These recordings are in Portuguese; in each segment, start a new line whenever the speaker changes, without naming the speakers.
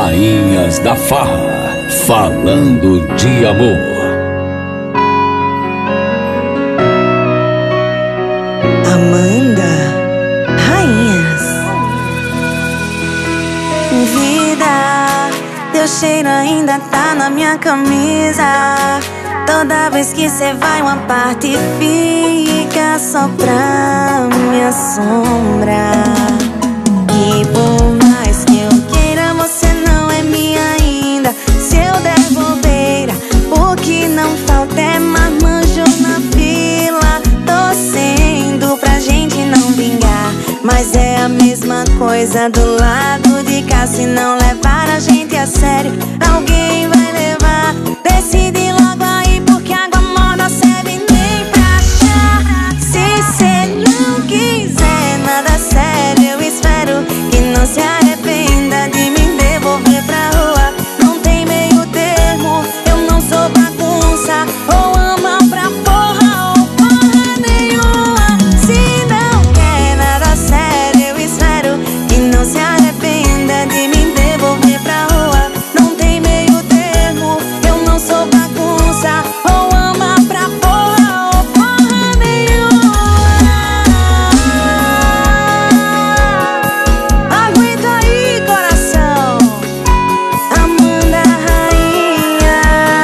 Rainhas da Farra, falando de amor.
Amanda, Rainhas. Vida, teu cheiro ainda tá na minha camisa. Toda vez que cê vai uma parte fica só pra minha sombra. E por mais que eu queira, você não é minha ainda. Se eu der bobeira, o que não falta é marmanjo na fila, torcendo pra gente não vingar. Mas é a mesma coisa do lado de cá. Se não levar a gente a sério, alguém vai levar. Decide logo aí, porque água morna serve nem pra chá. Se cê não quiser nada sério, eu espero que não se arrependa de me devolver pra rua. Não tem meio termo, eu não sou bagunça. Ou ama pra porra ou porra nenhuma. Se não quer nada sério, eu espero que não se arrependa de me devolver pra rua. Não tem meio termo, eu não sou bagunça. Ou ama pra porra ou porra nenhuma. Aguenta aí, coração. Amanda, Rainhas.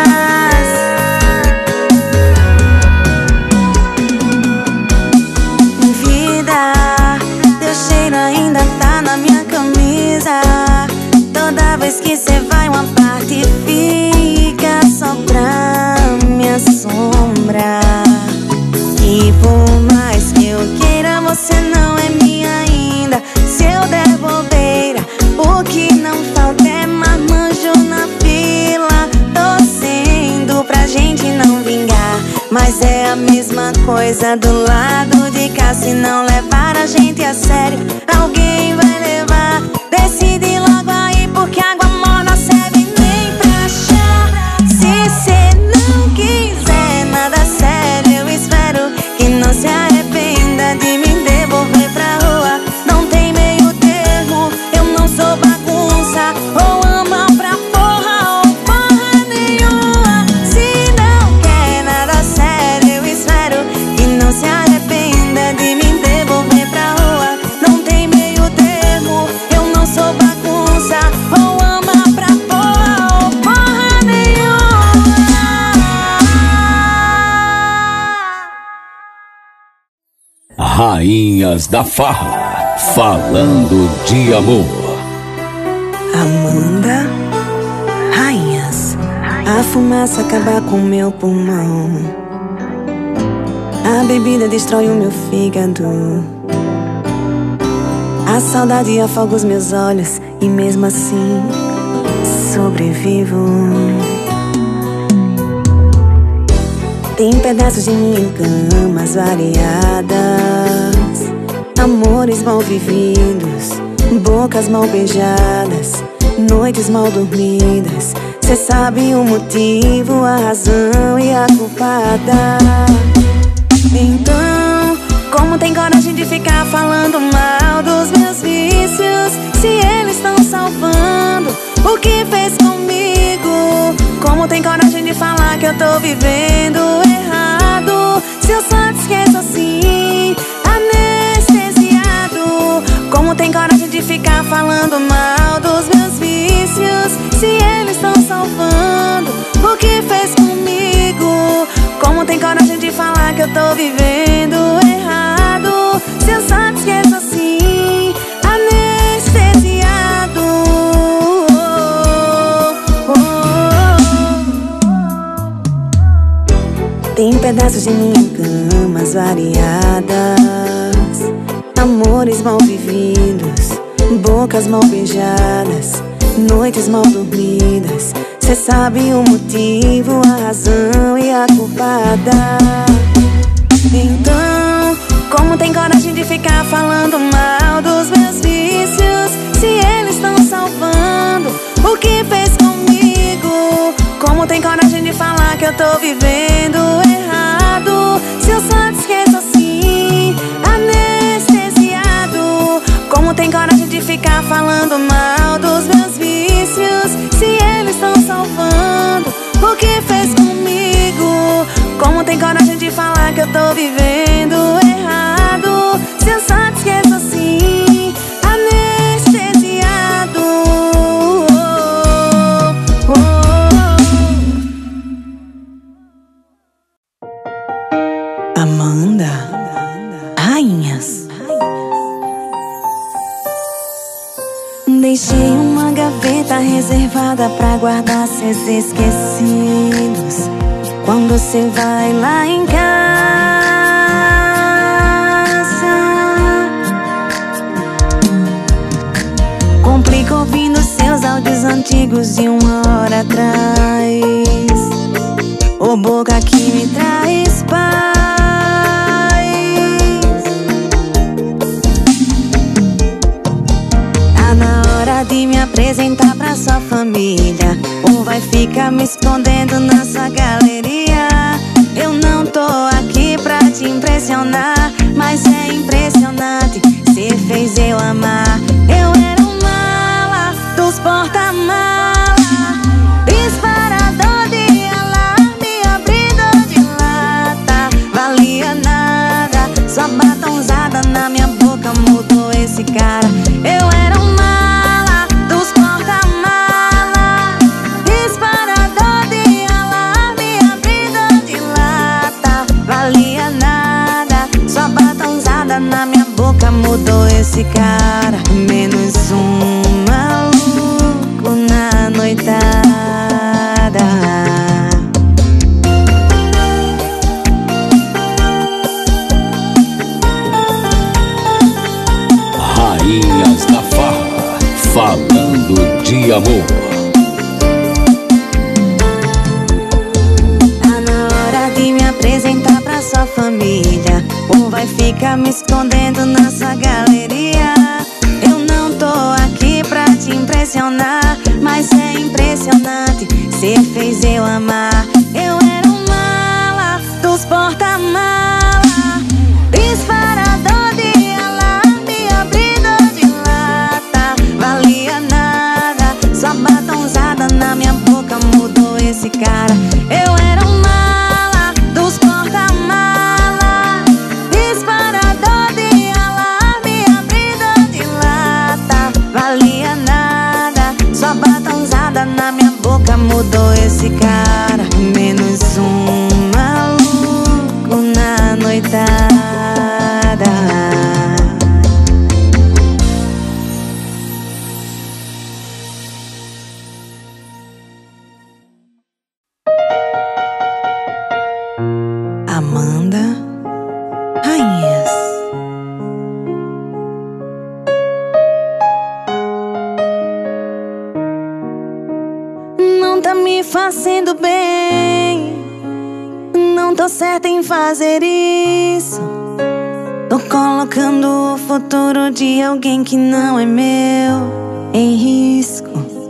Vida, teu cheiro ainda tá na minha camisa. Toda vez que cê vai uma parte fica só pra minha sombra. E por mais que eu queira, você não é minha ainda. Se eu der bobeira, o que não falta é marmanjo na fila, torcendo pra gente não vingar. Mas é a mesma coisa do lado de cá. Se não levar a gente a sério, alguém vai levar. Decide logo aí, porque água morna serve nem pra chá. Se cê não quiser nada sério, eu espero que não se arrependa de me devolver pra rua. Não tem meio termo, eu não sou bagunça. Ou ama pra porra ou porra nenhuma. Se não quer nada sério, eu espero que não se arrependa de me devolver pra rua. Não tem meio termo, eu não sou bagunça. Ou ama pra porra ou porra nenhuma.
Rainhas da Farra, falando de amor.
Amanda, Rainhas. A fumaça acaba com meu pulmão. A bebida destrói o meu fígado. A saudade afoga os meus olhos e mesmo assim sobrevivo. Tem pedaços de mim em camas variadas, amores mal vividos, bocas mal beijadas, noites mal dormidas. Cê sabe o motivo, a razão e a culpada. Então, como tem coragem de ficar falando mal dos meus vícios, se eles estão salvando o que fez comigo? Como tem coragem de falar que eu tô vivendo errado, se eu só te esqueço assim, anestesiado? Como tem coragem de ficar falando mal dos meus vícios, se eles estão salvando o que fez comigo? Como tem coragem de falar que eu tô vivendo errado, se eu só te esqueço assim, anestesiado? Tem pedaços de mim em camas variadas, amores mal vividos, bocas mal beijadas, noites mal dormidas. Cê sabe o motivo, a razão e a culpada. Então, como tem coragem de ficar falando mal dos meus vícios, se eles estão salvando o que fez comigo? Como tem coragem de falar que eu tô vivendo errado, se eu só te esqueço assim, anestesiado? Como tem coragem de ficar falando mal dos meus vícios, o que fez comigo. Como tem coragem de falar que eu tô vivendo errado? Se eu só te esqueço assim, anestesiado. Amanda, Rainhas. Deixei uma gaveta reservada pra guardar seus esquecidos. Quando você vai lá em casa, complica ouvindo seus áudios antigos de 1 hora atrás. Ô boca que me traz paz. Tá na hora de me apresentar pra sua família, ou vai ficar me escondendo na sua galeria. Eu não tô aqui pra te impressionar, mas é impressionante, cê fez eu amar. Eu era um mala dos porta-mala, disparador de alarme, abridor de lata. Valia nada, sua batonzada na minha boca mudou esse cara. Eu era um mala dos porta-mala, disparador de alarme, abridor de lata. Valia nada, sua batonzada na minha boca mudou esse cara. Menos um maluco na noitada.
Rainhas da Farra, falando de amor.
Tá na hora de me apresentar pra sua família, ou vai ficar me escondendo na sua galeria. Eu não tô aqui pra te impressionar, mas é impressionante, cê fez eu amar. Eu era um mala dos porta-mala, disparador de alarme, abridor de lata. Valia nada, sua batonzada na minha boca mudou esse cara. Eu era um mala dos porta-mala, disparador de alarme, abridor de lata. Valia nada, sua batonzada na minha boca mudou esse cara. Menos um maluco na noitada. Amanda, Rainhas. Não tá me fazendo bem, não tô certa em fazer isso. Tô colocando o futuro de alguém que não é meu em risco.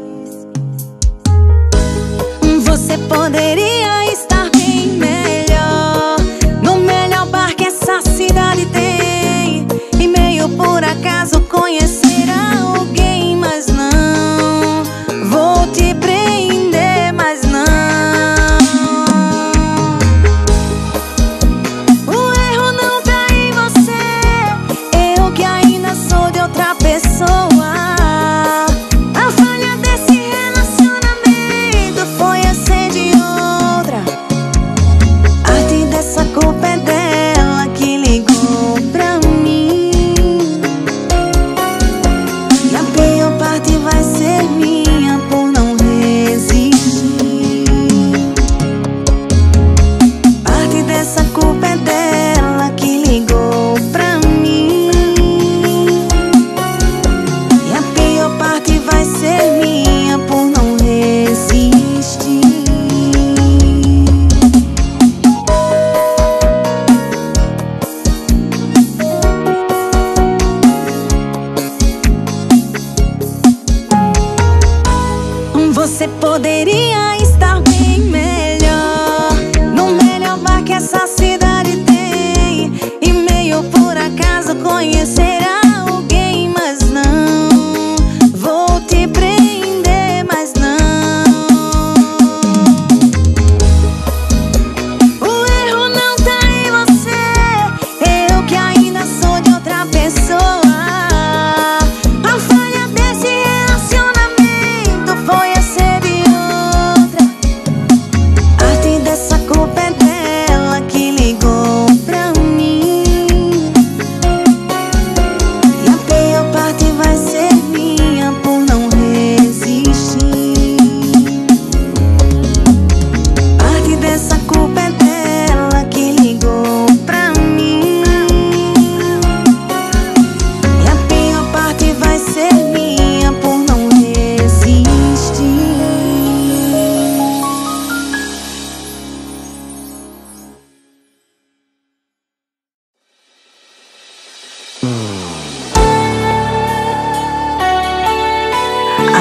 Você poderia estar bem melhor, no melhor bar que essa cidade tem, e meio por acaso conhecer alguém, mas não vou te prender, mas não. O erro não tá em você, eu que ainda sou de outra pessoa. A falha desse relacionamento foi a ser de outra. Parte dessa culpa é dela que ligou pra mim, e a pior parte vai ser minha por não resistir. Parte dessa culpa é dela que ligou pra mim, e a pior parte vai ser minha por não resistir. Você poderia estar bem melhor, no melhor bar que essa cidade tem, e meio por acaso conhecer alguém, mas não vou te prender, mas não.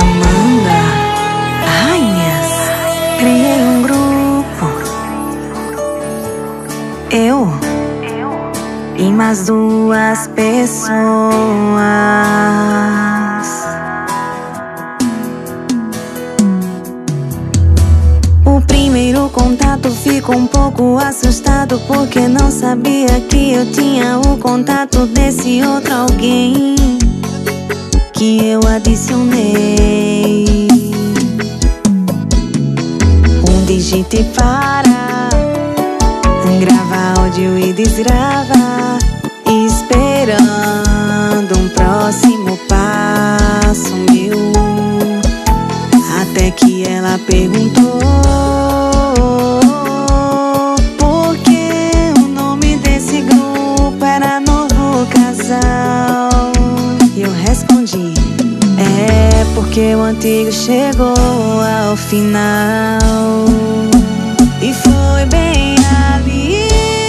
Amanda, Rainhas, criei um grupo. Eu e mais duas pessoas. O primeiro contato ficou um pouco assustado, porque não sabia que eu tinha o contato desse outro alguém que eu adicionei. Digite para, grava áudio e desgrava, esperando um próximo passo meu. Até que ela perguntou por que o nome desse grupo era Novo Casal. E eu respondi: é porque o antigo chegou ao final. E foi bem ali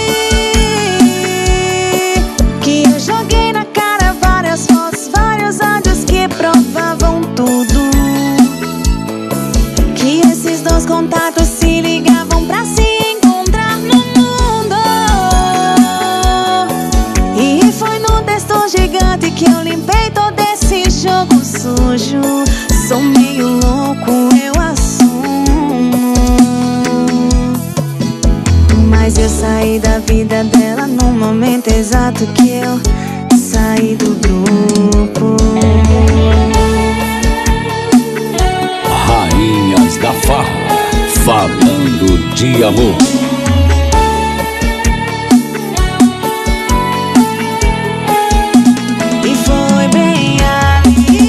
que eu joguei na cara várias fotos, vários áudios que provavam tudo. Que esses dois contatos se ligavam pra se encontrar no mundo. E foi no texto gigante que eu limpei todo esse jogo sujo. Sou meio louco, eu assumo, mas eu saí da vida dela no momento exato que eu saí do grupo.
Rainhas da Farra, falando de amor.
E foi bem ali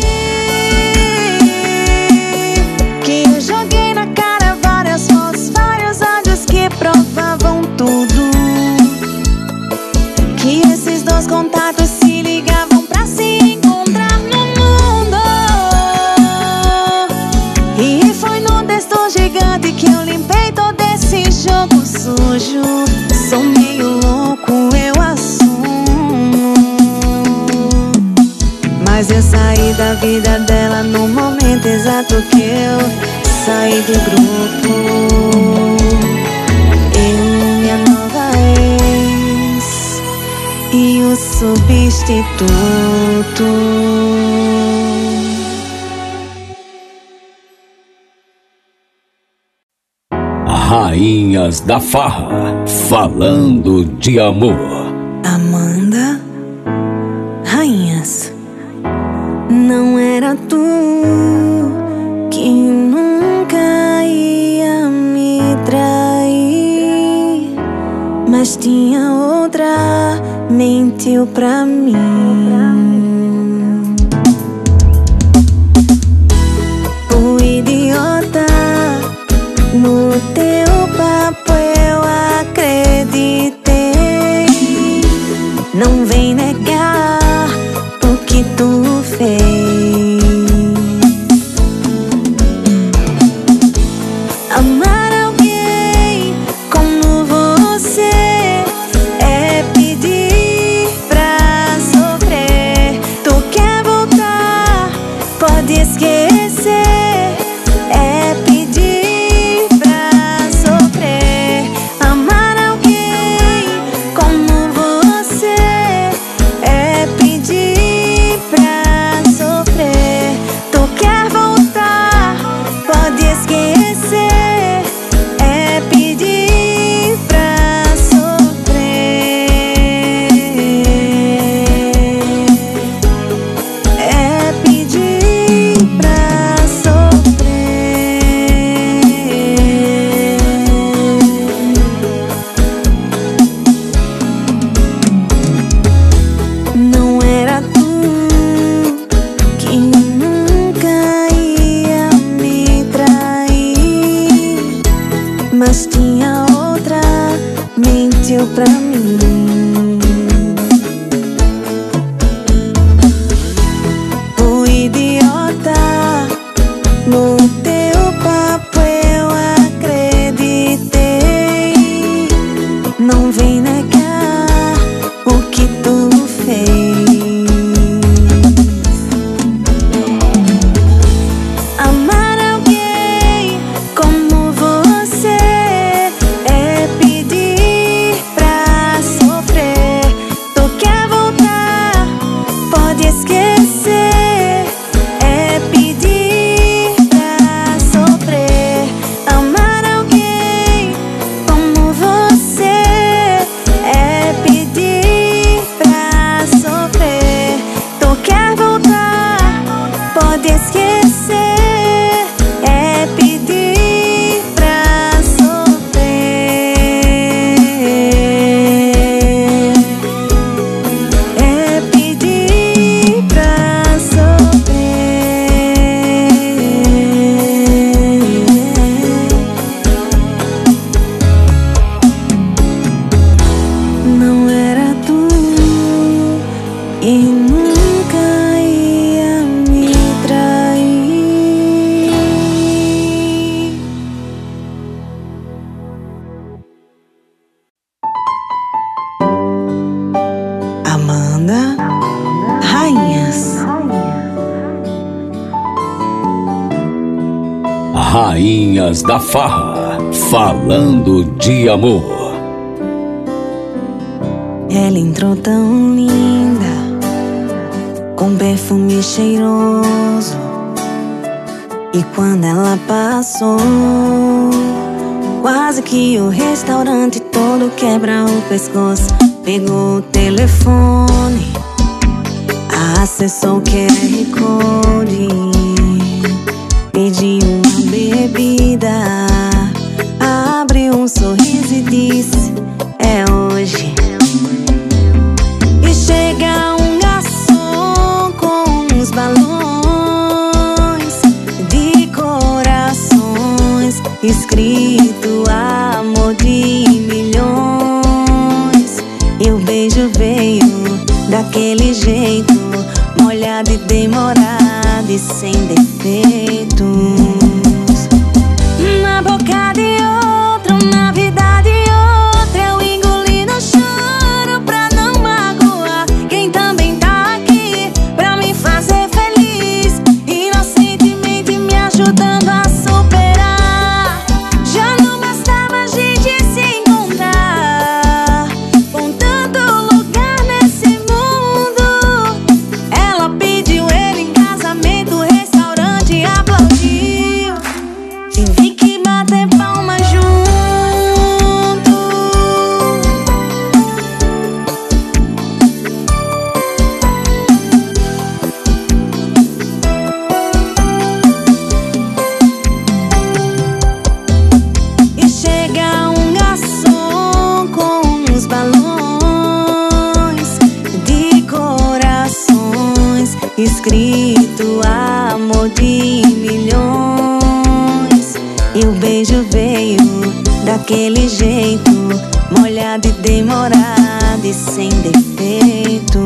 que eu joguei na cara várias fotos, vários áudios que provavam tudo. Que esses dois contatos se ligavam pra se encontrar no mundo. E foi no texto gigante que eu limpei todo esse jogo sujo. Sou meio louco, eu assumo, mas eu saí da vida dela no momento exato que eu saí do grupo. Eu, minha nova ex e o substituto.
Rainhas da Farra, falando de amor.
Amanda, Rainhas, não era tu que nunca ia me trair, mas tinha outra, mentiu pra mim. O idiota, no teu papo eu acreditei. Não vem negar o que tu fez. Amar alguém como você é pedir pra sofrer. Tu quer voltar, pode esquecer. É pedir pra sofrer. Amar alguém como você é pedir pra sofrer. Tu quer voltar, pode esquecer. É pedir pra sofrer. É pedir pra pode esquecer, é pedir pra sofrer, é pedir pra sofrer. Não era tu e nunca ia me trair. Amanda, Rainhas.
Rainhas da Farra, falando de amor.
Ela entrou tão linda, com perfume cheiroso, e quando ela passou, quase que o restaurante todo quebra o pescoço. Pegou o telefone, acessou o QR Code, pediu uma bebida, abriu um sorriso e disse: é hoje. E chega um garçom com uns balões de corações, escrito amor de milhões. E o beijo veio daquele jeito, molhado e demorado e sem defeitos. Na boca de outro, na vida de outra, eu engoli no choro pra não magoar quem também tá aqui pra me fazer feliz, inocentemente me ajudando a superar. Já não bastava a gente se encontrar, com tanto lugar nesse mundo. Ela pediu ele em casamento, o restaurante aplaudiu. Tive que bater palma junto. E chega um garçom com uns balões de corações, escrito amor de milhões. E o beijo veio daquele jeito, molhado e demorado e sem defeitos.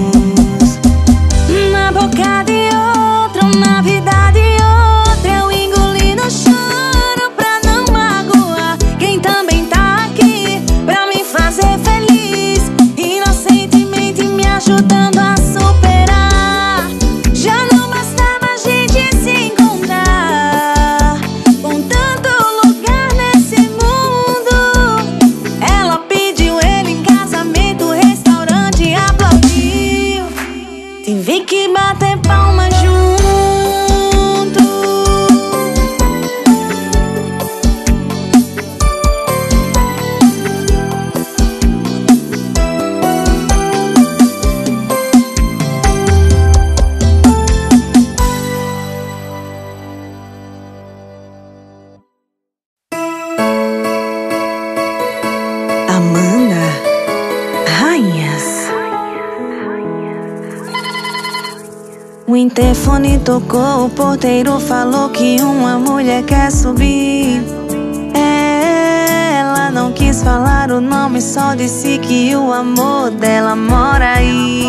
Na boca de outro, na vida de outra, eu engoli no choro pra não magoar quem também tá aqui pra me fazer feliz, inocentemente me ajudando a superar. Já não bastava a gente se encontrar, com tanto lugar nesse mundo. Ela pediu ele em casamento, o restaurante aplaudiu. Tive que bater palma junto. Amanda, Rainhas. O interfone tocou, o porteiro falou que uma mulher quer subir. Ela não quis falar o nome, só disse que o amor dela mora aí.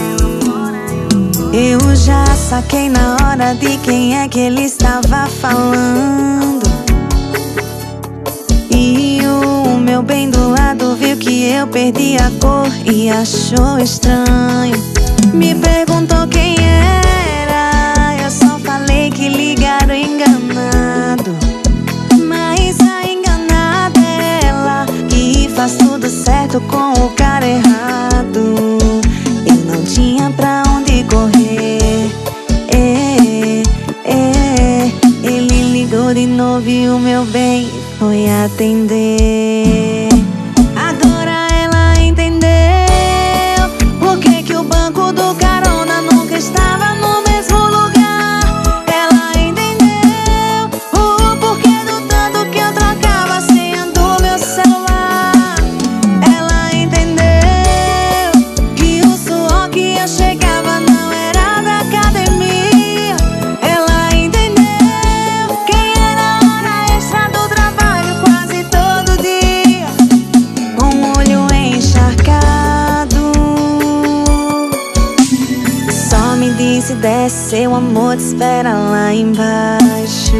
Eu já saquei na hora de quem é que ele estava falando. E o meu bem do lado viu que eu perdi a cor e achou estranho. Me perguntou quem era, eu só falei que ligaram enganado. Mas a enganada é ela, que faz tudo certo com o cara errado. Eu não tinha pra onde correr. Ele ligou de novo e o meu bem foi atender. Agora ela entendeu por que o banco do carona nunca estava no mesmo lugar. desce, seu amor te espera lá embaixo.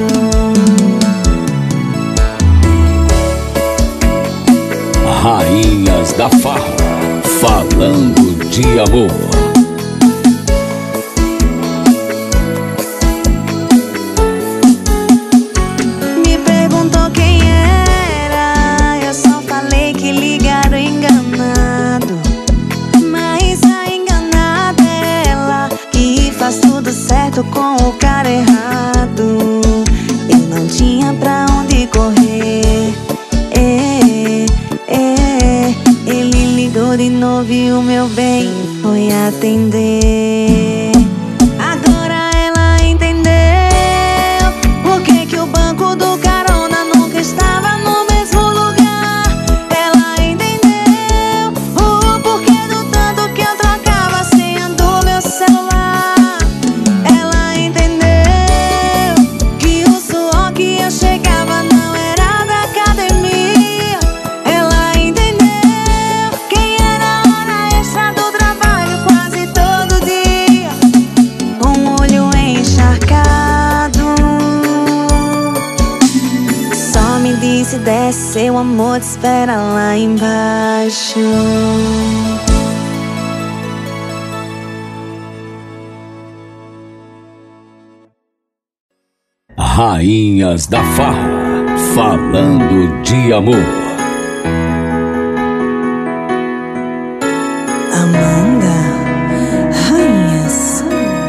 Rainhas da Farra, falando de amor.
Me perguntou quem era, eu só falei que ligaram enganado. Mas a enganada é ela, que faz tudo certo com o cara errado. Eu não tinha pra onde correr. Ele ligou de novo e o meu bem foi atender. Agora ela entendeu por que o banco do carona nunca estava no mesmo lugar. Ela entendeu o porquê do tanto que eu trocava a senha do meu celular. Ela entendeu que o suor que eu chegava não era da academia. Ela entendeu quem era a hora extra do trabalho quase todo dia, com o olho encharcado. Só me disse, desce, seu amor te espera lá embaixo.
Rainhas da Farra, falando de amor.
Amanda, rainhas.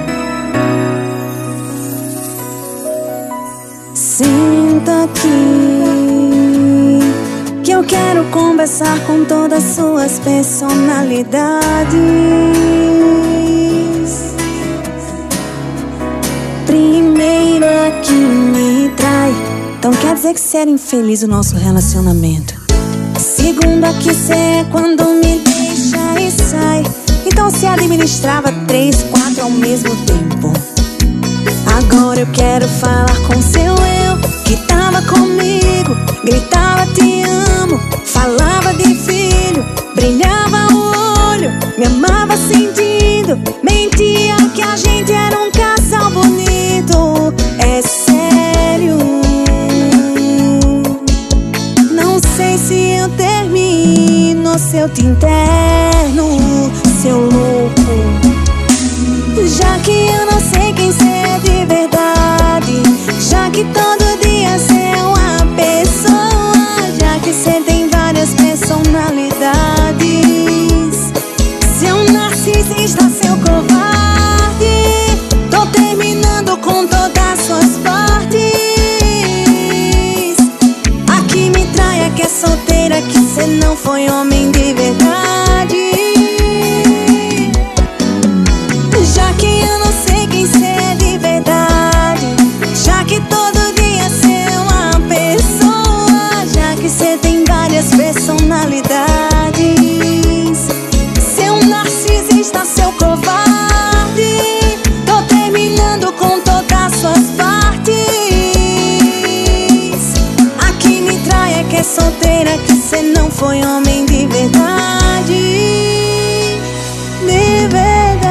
Senta aqui, que eu quero conversar com todas suas personalidades. Primeira que me trai, então quer dizer que você era infeliz no nosso relacionamento. Segunda que cê é quando me deixa e sai, então se administrava 3, 4 ao mesmo tempo. Agora eu quero falar com seu eu, que tava comigo, gritava te amo, falava de filho, brilhava o olho, me amava sentindo, mentia que a gente era um casal bonito. É sério, não sei se eu termino ou se eu te interno, seu louco. Já que eu não sei quem cê é de verdade, já que todo dia cê é uma pessoa, já que cê tem várias personalidades, seu narcisista, seu covarde, tô terminando com todas suas partes. A que me trai, a que é solteira, que cê não foi homem de verdade. Já que eu não sei quem cê é de verdade, já que todo dia cê é uma pessoa, já que cê tem várias personalidades, seu narcisista, seu covarde, tô terminando com todas suas partes. A que me trai é que é solteira, que cê não foi homem de verdade. De verdade.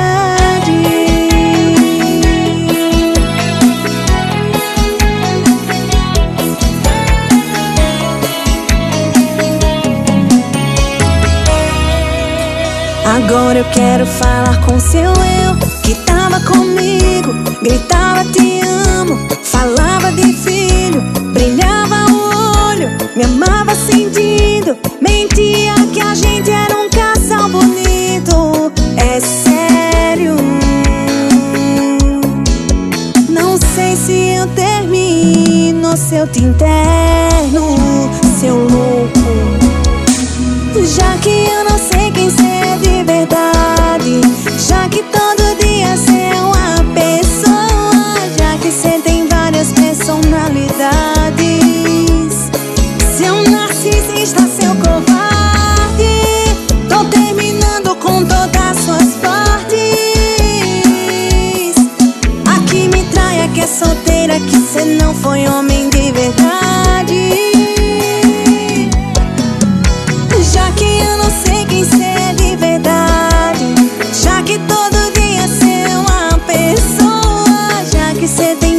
Agora eu quero falar com seu eu, que tava comigo, gritava te amo, falava de filho, brilhava o olho, me amava sentindo, mentia que a gente era um casal bonito. É sério, não sei se eu termino ou se eu te interno, seu louco. Já que eu não sei quem cê é de verdade, já que todo dia cê é uma pessoa, já que cê tem várias personalidades, seu narcisista, seu covarde, tô terminando com todas suas partes. A que me trai, a que é solteira, que cê não foi homem de verdade. Já que eu não sei quem cê é de verdade, já que todo dia cê é uma pessoa,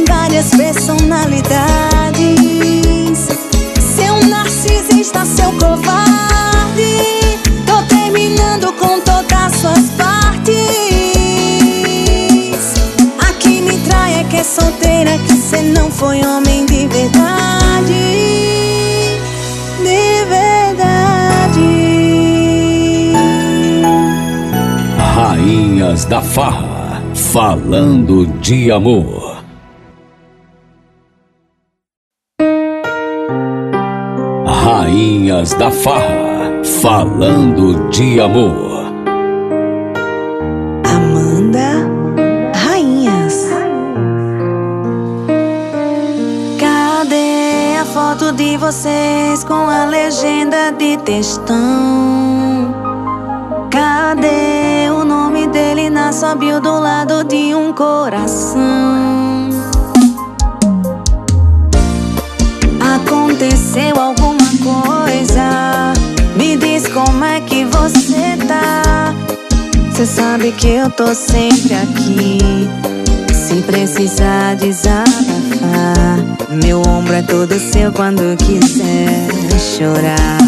várias personalidades. Seu narcisista, seu covarde, tô terminando com todas as suas partes. A que me trai é que é solteira, que cê não foi homem de verdade. De verdade.
Rainhas da Farra, falando de amor. Rainhas da Farra, falando de amor.
Amanda, Rainhas. Cadê a foto de vocês com a legenda de textão? Cadê o nome dele na sua bio do lado de um coração? Aconteceu alguma coisa? Me diz como é que você tá. Cê sabe que eu tô sempre aqui, se precisar desabafar. Meu ombro é todo seu quando quiser chorar.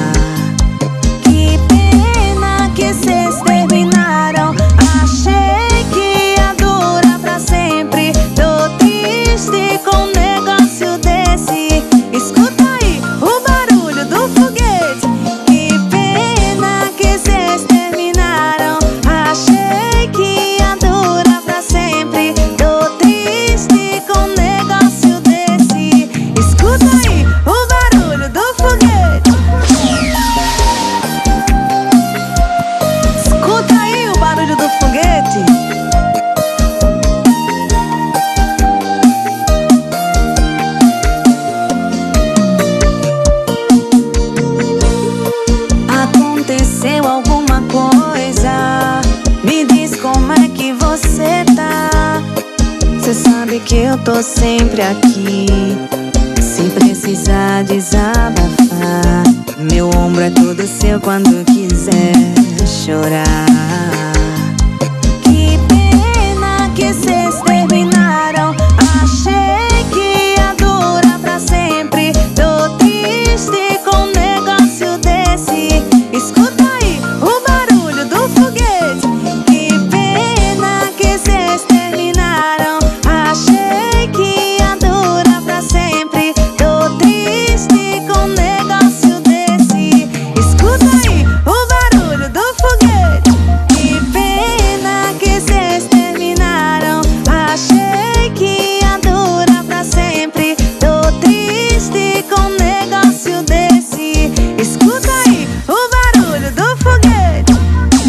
Que pena que cês terminaram. Achei que ia durar pra sempre. Tô triste com um negócio desse. Escuta aí o barulho do foguete. Que pena que cês terminaram. Achei que ia durar pra sempre. Tô triste com um negócio desse. Escuta aí o barulho do foguete. Escuta aí o barulho do foguete. Aconteceu alguma coisa? Me diz como é que você tá. Cê sabe que eu tô sempre aqui, se precisar desabafar. Meu ombro é todo seu quando quiser chorar. Que pena que cês terminaram. Achei que ia durar pra sempre. Tô triste com um negócio desse. Escuta aí o barulho do foguete. Que pena que cês terminaram. Achei que ia durar pra sempre. Tô triste com um negócio desse. Escuta aí o barulho do foguete. Que pena que cês terminaram. Achei que ia durar pra sempre. Tô triste com um negócio desse. Escuta aí o barulho do foguete.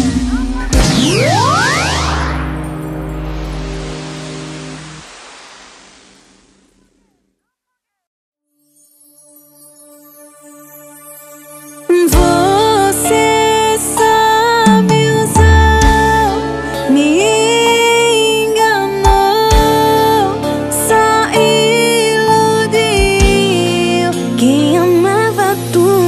Você sabe usar, me enganou, só iludiu quem amava tu.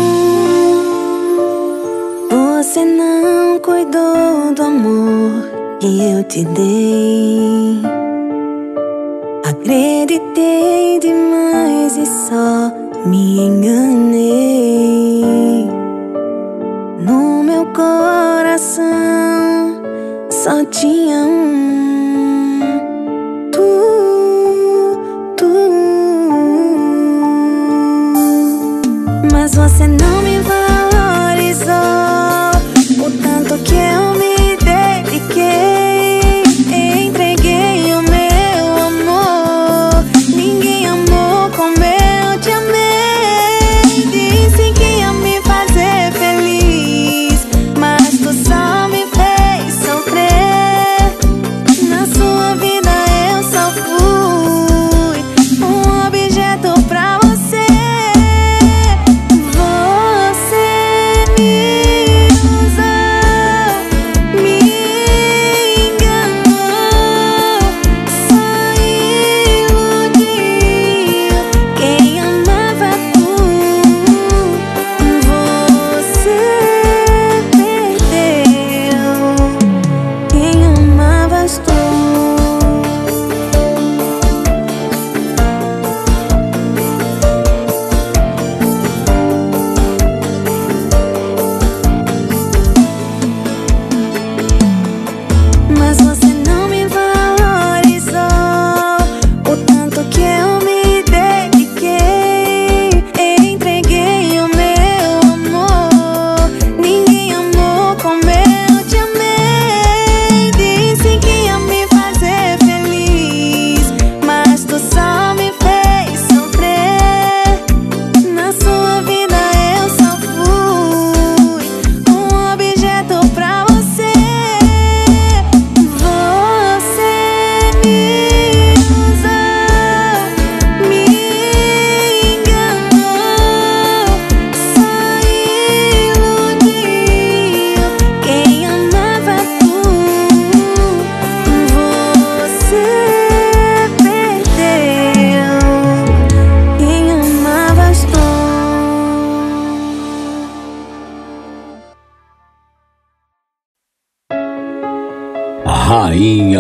Você não cuidou do amor que eu te dei. Acreditei demais e só me enganei. No meu coração só tinha tu. Mas você não me valorizou o tanto que eu me dediquei. Entreguei o meu amor, ninguém amou como eu te amei. Disse que ia me fazer feliz, mas tu só me fez sofrer. Na sua vida eu só fui um objeto pra você.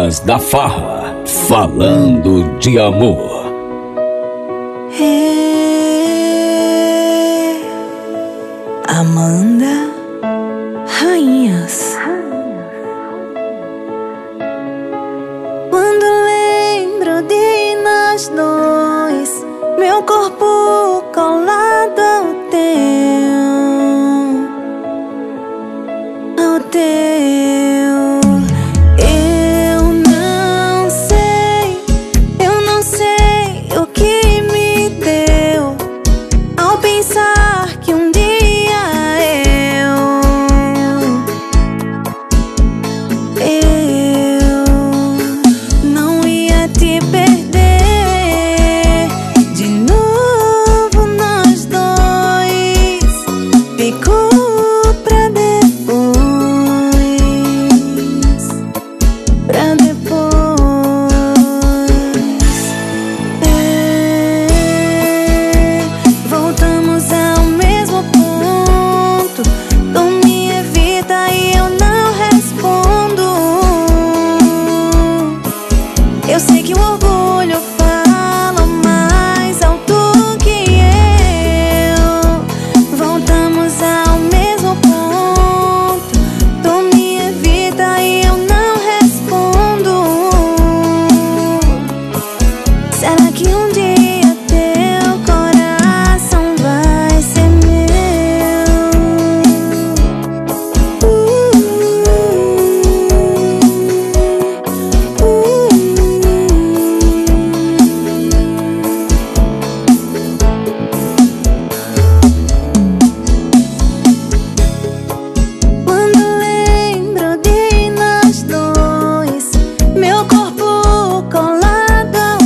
Rainhas da Farra, falando de amor.
Amanda Rainhas. Quando lembro de nós dois, meu corpo colado ao teu, eu não sei o que me deu ao pensar que um dia eu não ia te perder. De novo nós dois, ficou pra depois, pra depois. Voltamos ao mesmo ponto, tu me evita e eu não respondo. Eu sei que o orgulho fala mais alto que eu. Voltamos ao mesmo ponto, tu me evita e eu não respondo. Será que um dia teu coração vai ser meu? Quando lembro de nós dois, meu corpo colado ao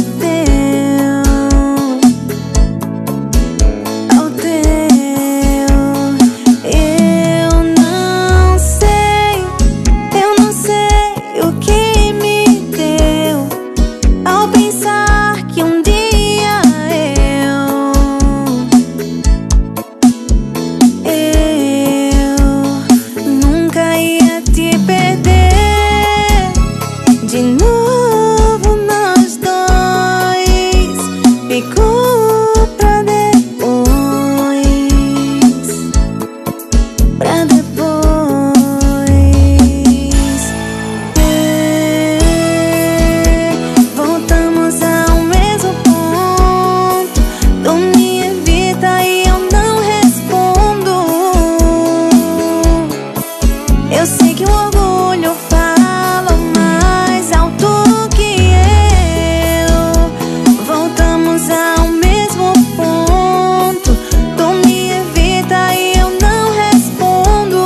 teu, eu não sei o que me deu ao pensar que um dia eu nunca ia te perder. De novo nós dois, ficou pra depois, pra depois. Voltamos ao mesmo ponto, tu me evita e eu não respondo. Eu sei que o orgulho fala mais alto que eu. Voltamos ao mesmo ponto, tu me evita e eu não respondo.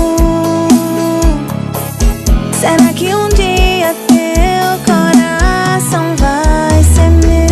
Será que um dia teu coração vai ser meu?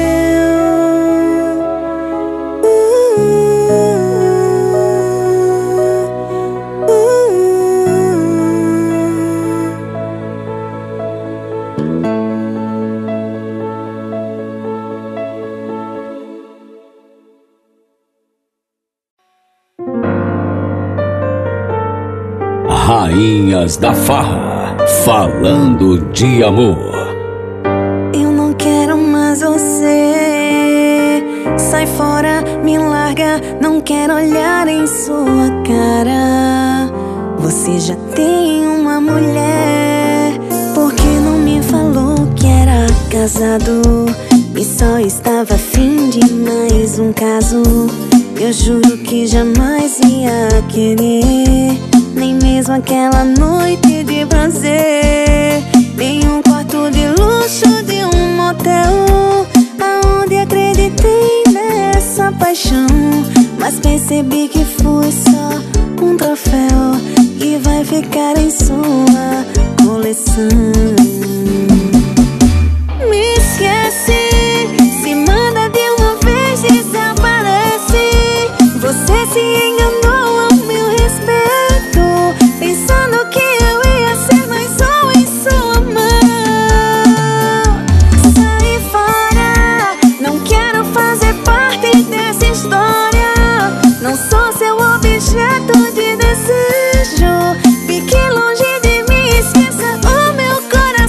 Rainhas da Farra, falando de amor.
Eu não quero mais você. Sai fora, me larga, não quero olhar em sua cara. Você já tem uma mulher. Por que não me falou que era casado e só estava afim de mais um caso? Eu juro que jamais ia querer, nem mesmo aquela noite de prazer, nem um quarto de luxo de um motel, aonde acreditei nessa paixão. Mas percebi que foi só um troféu que vai ficar em sua coleção. Me esquece, se manda de uma vez, desaparece. Você se enganou ao meu respeito, pensando que eu ia ser mais um em sua mão. Sai fora, não quero fazer parte dessa história. Não sou seu objeto de desejo. Fique longe de mim, esqueça o meu coração.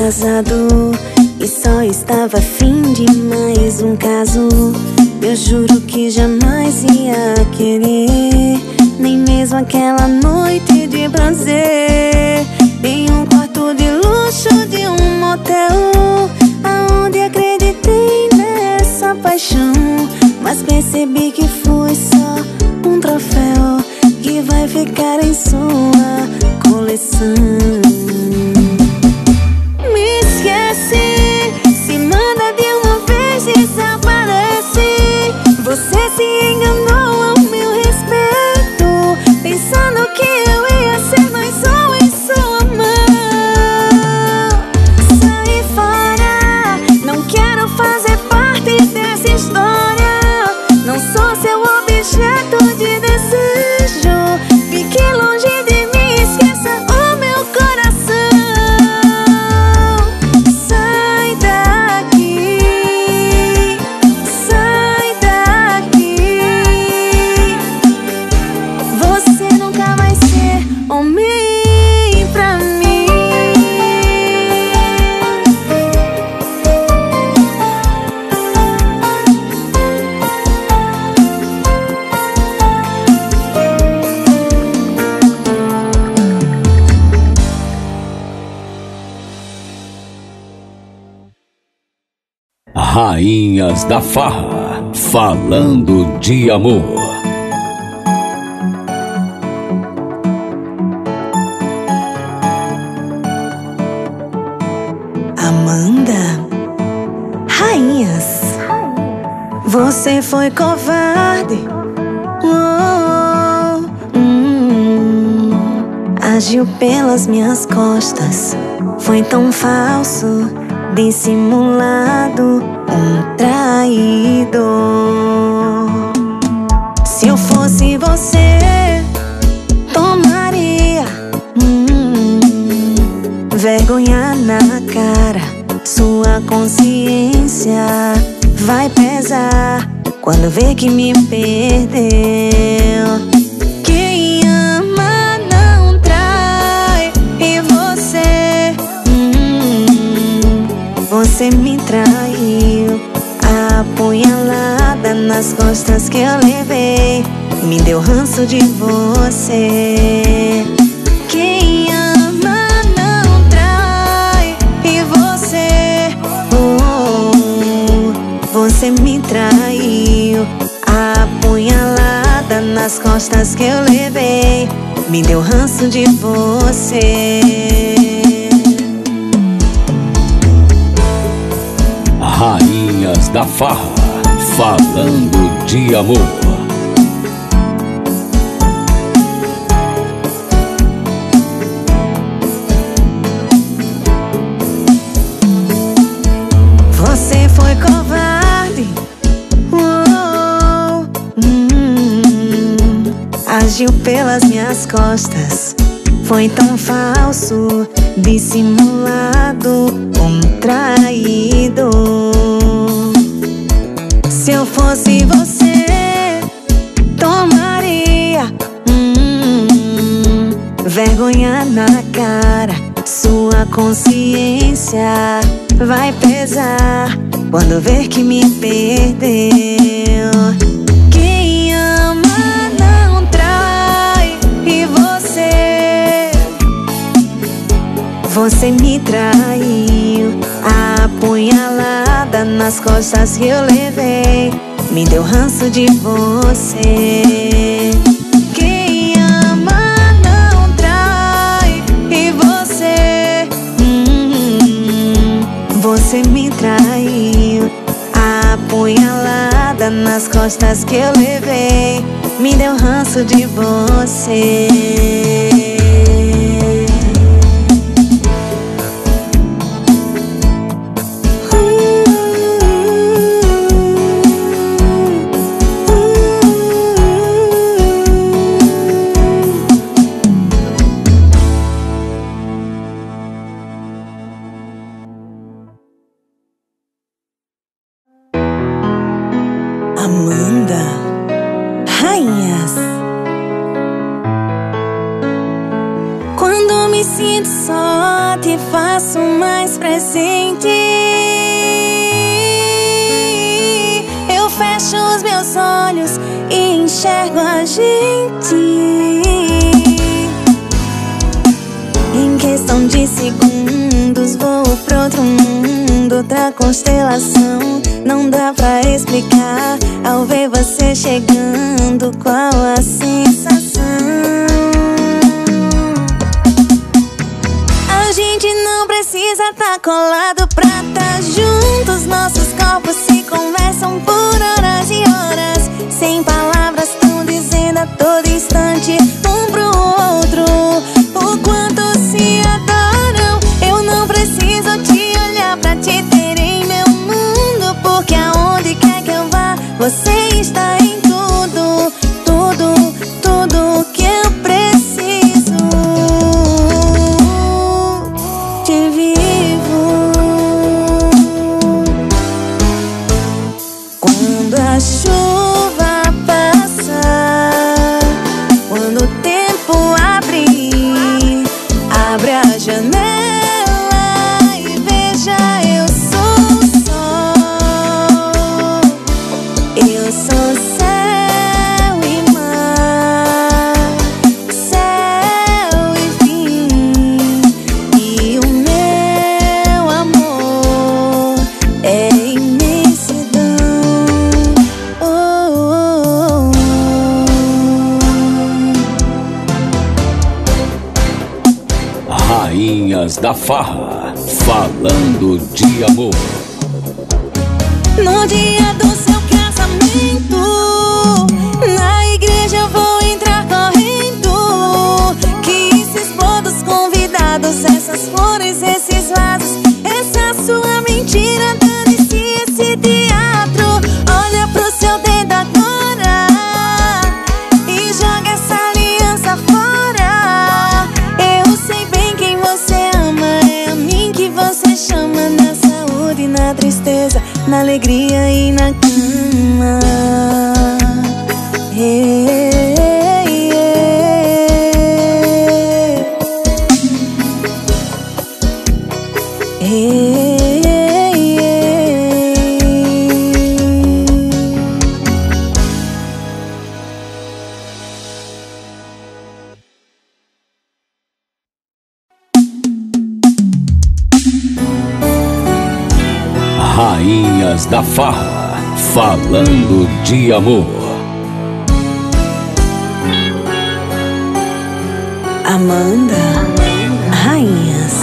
casado e só estava afim de mais um caso. Eu juro que jamais ia querer, nem mesmo aquela noite de prazer em um quarto de luxo de um motel, aonde acreditei nessa paixão, mas percebi que foi só um troféu que vai ficar em sua coleção. Me esquece, se manda de uma vez e desaparece. Você se enganou ao meu respeito, pensando que eu ia ser mais um em sua mão. Sai fora, não quero fazer parte dessa história. Não sou seu objeto de desejo. Fique longe de mim, esqueça o meu coração. Sai daqui, sai daqui. Você nunca vai ser homem pra mim.
Rainhas da Farra, falando de amor.
Amanda, rainhas, você foi covarde. Agiu pelas minhas costas, foi tão falso, dissimulado, um traidor. Se eu fosse você, tomaria vergonha na cara. Sua consciência vai pesar quando ver que me perdeu. Quem ama não trai, e você me traiu. A apunhalada nas costas que eu levei me deu ranço de você. Quem ama não trai, e você me traiu. A apunhalada nas costas que eu levei me deu ranço de você.
Rainhas da Farra, falando de amor.
Você foi covarde, agiu pelas minhas costas, foi tão falso, dissimulado, um traidor. Se eu fosse você, tomaria vergonha na cara. Sua consciência vai pesar quando ver que me perdeu. Quem ama não trai, e você me traiu. A apunhalada nas costas que eu levei me deu ranço de você. Quem ama não trai, e você me traiu. A apunhalada nas costas que eu levei me deu ranço de você. Amanda, rainhas. Quando me sinto só, te me faço mais presente. Eu fecho os meus olhos e enxergo a gente. Em questão de segundos vou pro outro mundo, outra constelação. Não dá pra explicar ao ver você chegando, qual a sensação. A gente não precisa tá colado pra tá juntos. Nossos corpos se conversam por horas e horas, sem palavras tão dizendo a todo instante um pro outro o quanto se adoram. Eu não preciso te olhar pra te ter em meu mundo, porque aonde quer que eu vá, você está em tudo, tudo, tudo que eu preciso. Te vivo. Quando a chuva passar, quando o tempo abrir, abre a janela e veja, eu sou sol. Eu sou céu e mar, céu e fim. E o meu amor é imensidão. Oh, oh, oh.
Rainhas da Farra, falando de amor.
No dia do seu casamento, na igreja eu vou entrar correndo. Que se expor dos convidados, essas flores, esses vasos, essa sua mentira, dane-se esse teatro. Olha pro seu dedo agora e joga essa aliança fora. Eu sei bem quem você ama, é a mim que você chama. Na saúde e na tristeza, na alegria e na cama. Hey, hey, hey. Hey, hey, hey.
Rainhas da Farra, falando de amor.
Amanda, Rainhas.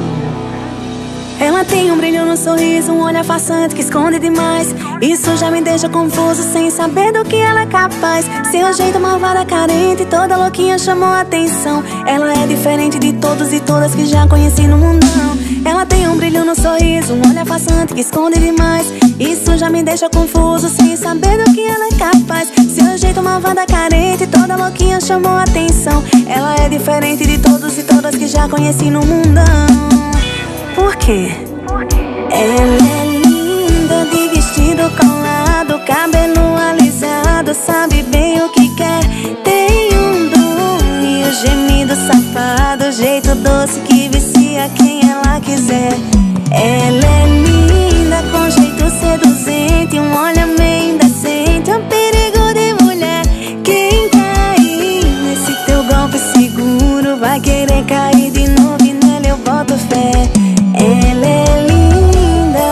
Ela tem um brilho no sorriso, um olhar farsante que esconde demais. Isso já me deixa confuso, sem saber do que ela é capaz. Seu jeito malvada, carente, toda louquinha chamou a atenção. Ela é diferente de todos e todas que já conheci no mundão. Ela tem um brilho no sorriso, um olhar farsante que esconde demais. Isso já me deixa confuso, sem saber do que ela é capaz. Seu jeito malvada, carente, toda louquinha chamou a atenção. Ela é diferente de todos e todas que já conheci no mundão. Por quê? Ela é linda, de vestido colado, cabelo alisado, sabe bem o que quer. Tem um dom e o gemido safado, jeito doce que vicia quem ela quiser. Ela é linda, com jeito seduzente, um olhar meio indecente, um perigo de mulher. Quem cair nesse teu golpe seguro vai querer cair de novo e nela eu boto fé. Ela é linda.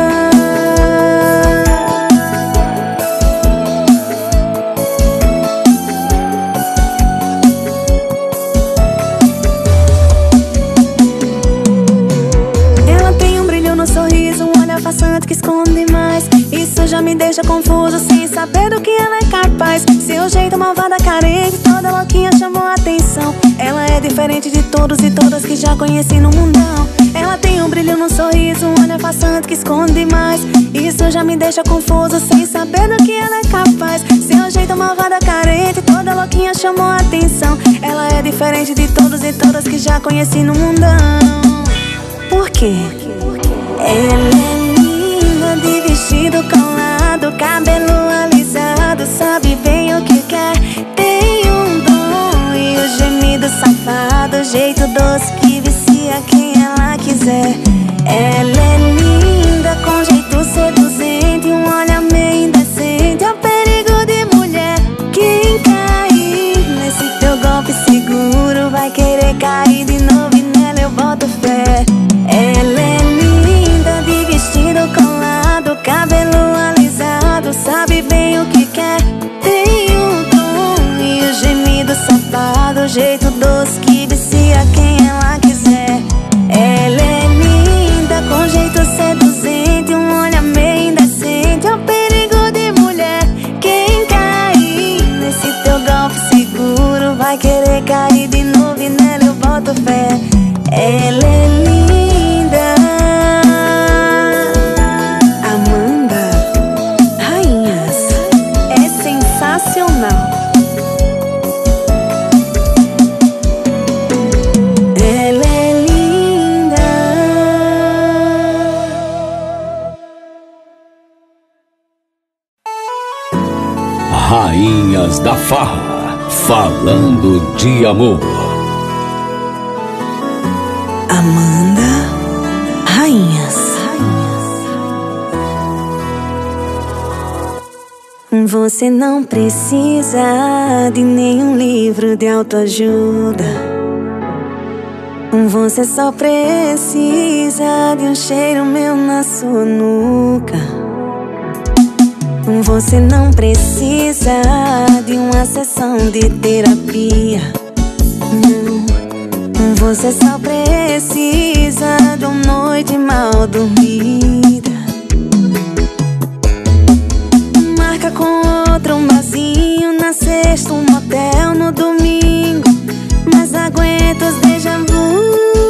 Ela tem um brilho no sorriso, um olhar farsante que esconde demais. Isso já me deixa confuso, sem saber do que ela é capaz. Seu jeito malvada, carente, toda louquinha chamou a atenção. Ela é diferente de todos e todas que já conheci no mundão. Ela tem um brilho no sorriso, um olhar farsante que esconde demais. Isso já me deixa confuso, sem saber do que ela é capaz. Seu jeito malvada, carente, toda louquinha chamou a atenção. Ela é diferente de todos e todas que já conheci no mundão. Por quê? Ela é linda, de vestido colado, cabelo alisado, sabe bem o que quer. Tem um dom e o gemido safado, jeito doce que vicia quem ela
Rainhas da Farra, falando de amor.
Amanda, Rainhas. Você não precisa de nenhum livro de autoajuda. Você só precisa de um cheiro meu na sua nuca. Você não precisa de uma sessão de terapia. Não. Você só precisa de uma noite mal dormida. Marca com outro um barzinho na sexta, um motel no domingo. Mas aguenta os déjà vu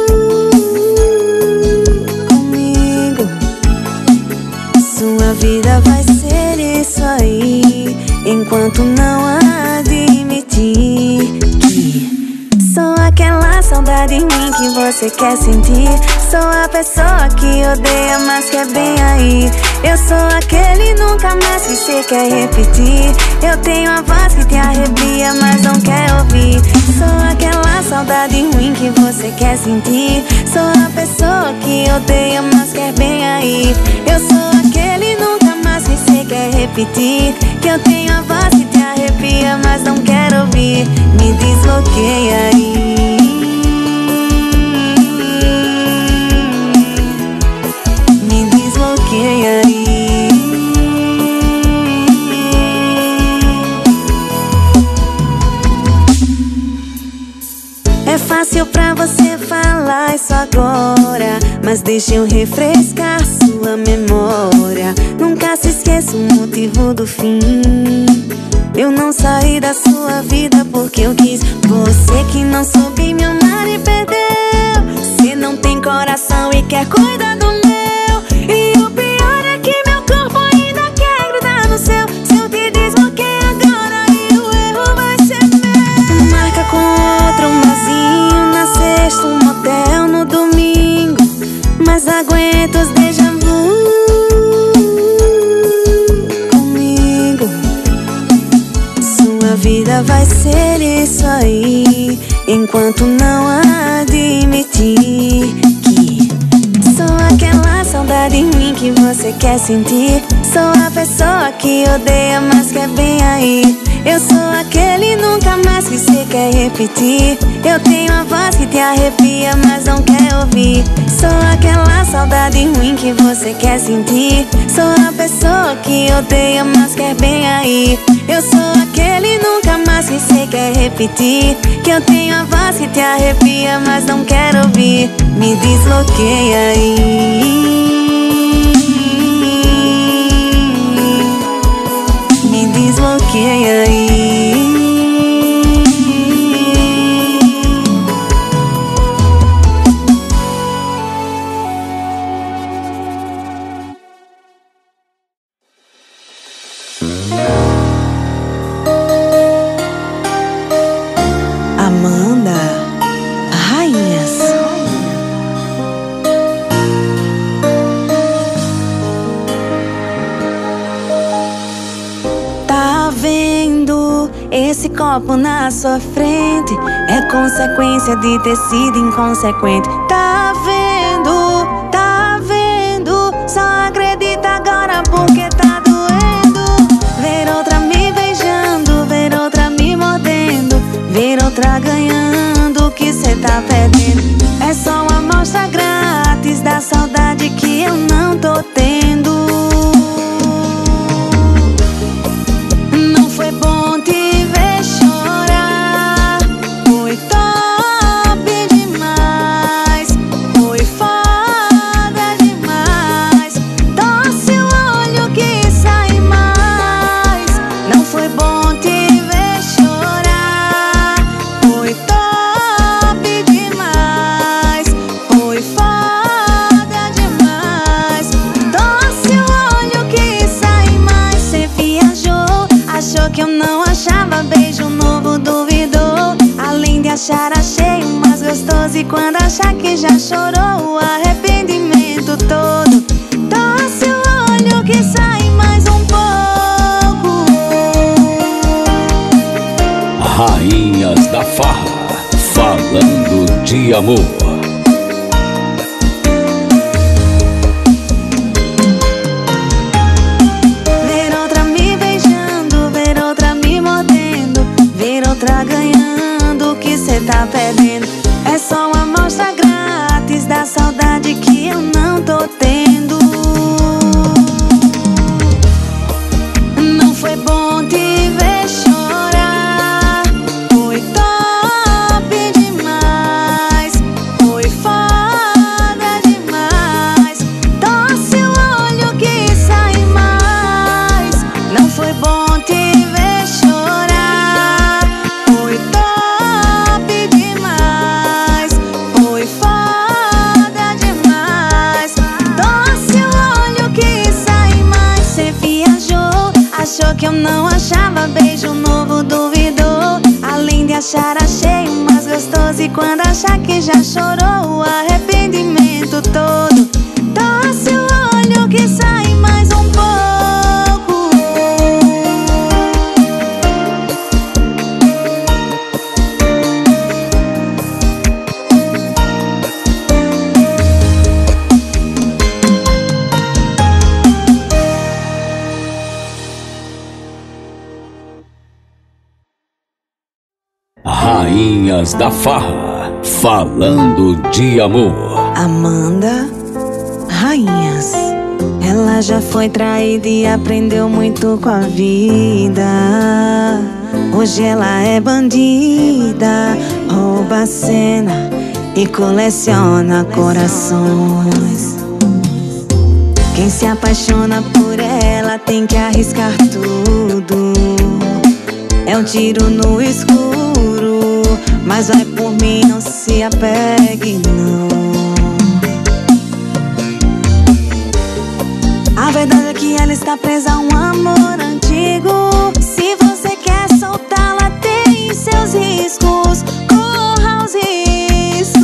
comigo. Sua vida vai ser isso aí, enquanto não admitir que sou aquela saudade em mim que você quer sentir. Sou a pessoa que odeia, mas quer bem aí. Eu sou aquele nunca mais que você quer repetir. Eu tenho a voz que te arrepia, mas não quer ouvir. Sou aquela saudade ruim que você quer sentir. Sou a pessoa que odeia, mas quer bem aí. Eu sou aquele nunca mais que você quer repetir. Que eu tenho a voz que te arrepia, mas não quer ouvir. Me desbloqueia aí. Me desbloqueia aí. É fácil pra você falar isso agora, mas deixa eu refrescar sua memória. Nunca se esqueça o motivo do fim. Eu não saí da sua vida porque eu quis. Você que não soube me amar e perdeu. Você não tem coração e quer cuidar do meu. E o pior é que meu corpo ainda quer grudar no seu. Se eu te desbloqueio agora, e o erro vai ser meu. Marca com outro um barzinho na sexta, um motel no domingo. Mas aguenta os déjà vu comigo. Sua vida vai ser isso aí, enquanto não admitir que sou aquela saudade em mim que você quer sentir. Sou a pessoa que odeia, mas quer bem aí. Eu sou aquele nunca mais que você quer repetir. Eu tenho a voz que te arrepia, mas não quer ouvir. Sou aquela saudade ruim que você quer sentir. Sou a pessoa que odeia, mas quer bem aí. Eu sou aquele nunca mais que você quer repetir. Que eu tenho a voz que te arrepia, mas não quer ouvir. Me desbloqueia aí. Me desbloqueia aí. Amanda, Rainhas. Tá vendo esse copo na sua frente? É consequência de ter sido inconsequente. Tá vendo, tá vendo? Só acredita agora porque tá doendo. Ver outra me beijando, ver outra me mordendo, ver outra ganhando o que cê tá perdendo. É só uma amostra grátis da saudade que eu não tô tendo. Não foi bom te ver chorar. Foi top demais. Foi foda demais. Torce o olho que sai mais. Não foi bom te ver chorar. Foi top demais. Foi foda demais. Torce o olho que sai mais. Cê viajou, achou que eu não achava. Beijo novo duvidou. Além de achar, achei o mais gostoso. E quando achar que já chorou, o arrependimento todo. Torce o olho que sai mais um pouco.
de amor.
Ver outra me beijando, ver outra me mordendo, ver outra ganhando o que cê tá perdendo. É só uma amostra grátis da saudade que eu não tô tendo. Não foi bom te ver chorar, foi top demais, foi foda demais. Torce o olho que sai mais. Não foi bom te ver chorar, foi top demais, foi foda demais. Torce o olho que sai mais. Cê viajou, achou que eu não achava, beijo novo duvidou. Além de achar, achei o mais gostoso. E quando achar que já chorou, o arrependimento todo. Torce o olho que sai mais um pouco.
Rainhas da Farra, falando de amor.
Amanda, Rainhas. Ela já foi traída e aprendeu muito com a vida. Hoje ela é bandida, rouba a cena e coleciona corações. Quem se apaixona por ela tem que arriscar tudo. É um tiro no escuro, mas vai por mim, não se apegue, não. A verdade é que ela está presa a um amor antigo. Se você quer soltá-la, tem seus riscos. Corra os riscos.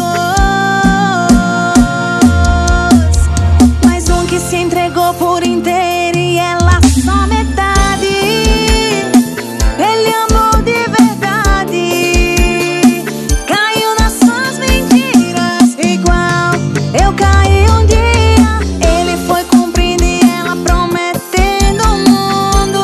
Mais um que se entregou por inteiro e ela só metade. Ele amou de verdade, caiu nas suas mentiras, igual eu caí um dia. Ele foi cumprindo e ela prometendo o mundo.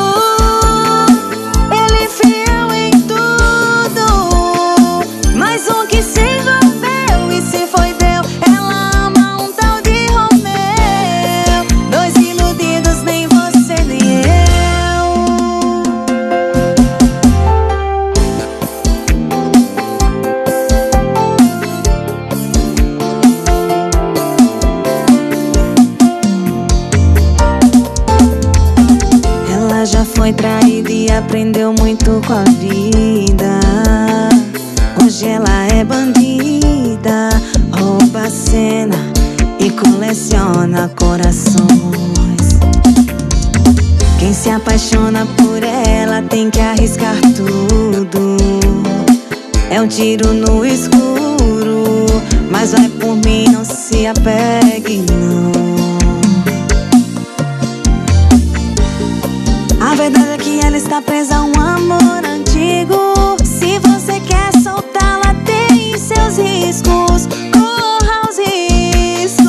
Ele fiel em tudo. Mais um que se envolveu e se foi deu. Ela ama um tal de Romeu. Dois iludidos, nem você nem eu. Ela já foi traída e aprendeu muito com a vida. Hoje ela é bandida, rouba a cena e coleciona corações. Quem se apaixona por ela tem que arriscar tudo. É um tiro no escuro, mas vai por mim, não se apegue, não. A verdade é que ela está presa a um amor antigo. Se você quer soltá-la, tem seus riscos. Corra os riscos.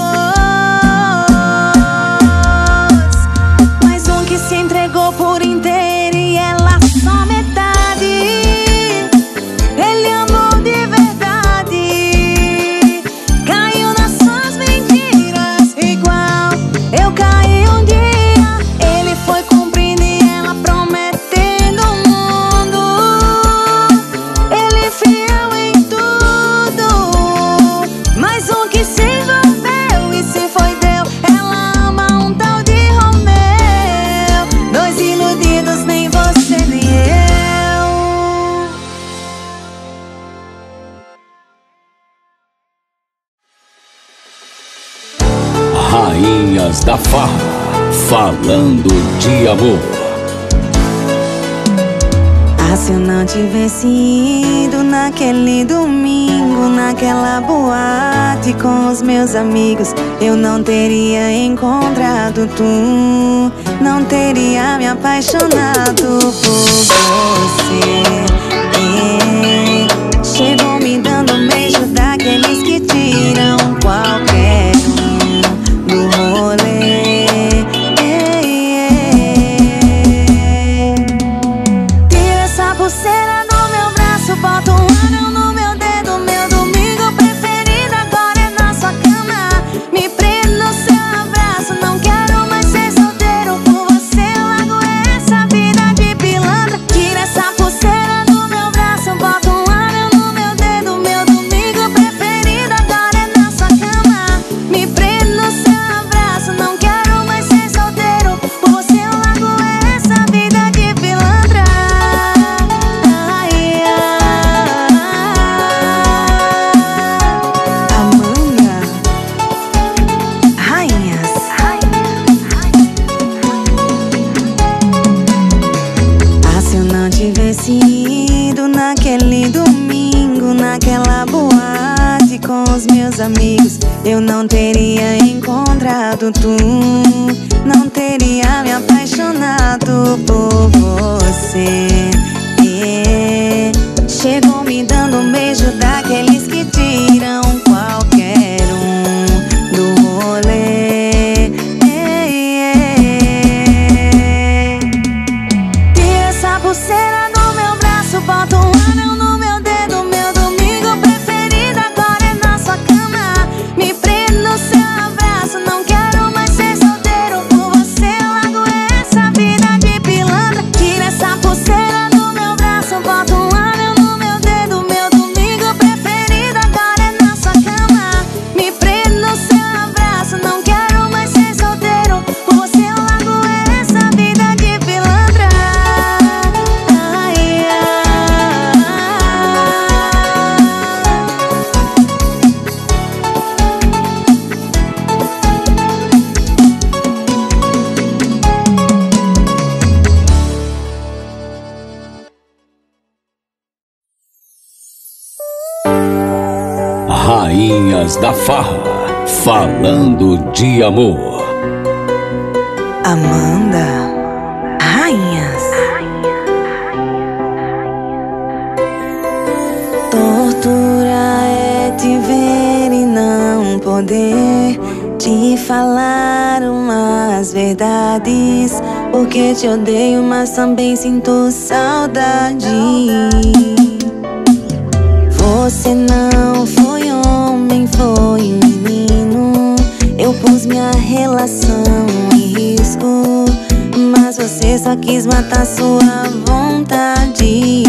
Mais um que se entregou por inteiro e ela só metade. Ele amou de verdade, caiu nas suas mentiras, igual eu caí um dia. Ele foi cumprindo e ela prometendo o mundo. Ele fiel em tudo. Mais um que se envolveu e se foi deu. Ela ama um tal de Romeu. Dois iludidos, nem você nem eu.
Rainhas da Farra, falando de amor.
Ah, se eu não tivesse ido naquele domingo, naquela boate com os meus amigos, eu não teria encontrado tu, não teria me apaixonado por você. Chegou me dando um beijo daquele tivesse ido naquele domingo, naquela boate com os meus amigos, eu não teria encontrado tu, não teria me apaixonado por você. Chegou me dando um beijo daqueles que tiram qualquer um do rolê. Tira essa pulseira do meu braço, bota um anel no meu dedo. Meu domingo preferido agora é na sua cama. Me prendo no seu abraço, não quero mais ser solteiro. Por você eu largo essa vida de pilantra. Tira essa pulseira do meu braço, bota um anel no meu dedo. Meu domingo preferido agora é na sua cama. Me prendo no seu abraço, não quero mais ser solteiro. Por você eu largo essa vida de pilantra. Ai,
Rainhas da Farra, falando de amor.
Amanda, Rainhas. Tortura é te ver e não poder te falar umas verdades, porque te odeio, mas também sinto saudade. Você não foi homem, foi menino. Eu pus minha relação em risco, mas você só quis matar sua vontade.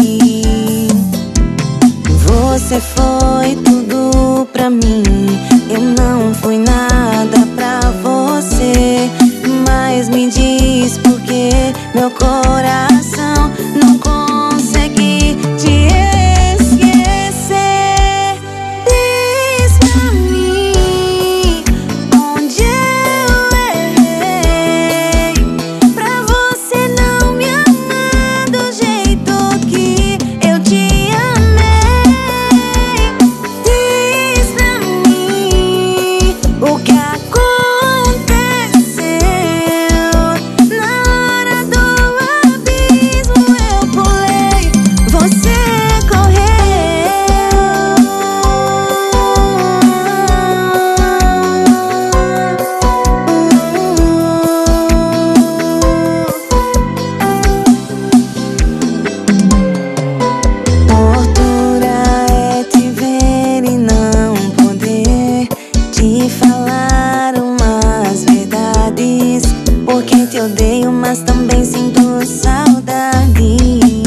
Você foi tudo pra mim, eu não fui nada pra você. Mas me diz por que meu coração não consegue te esquecer. Diz pra mim onde eu errei pra você não me amar do jeito que eu te amei. Diz pra mim o que aconteceu na hora do abismo. Eu pulei, você correu. Tortura é te ver e não poder te falar umas verdades, porque te odeio, mas também sinto saudade.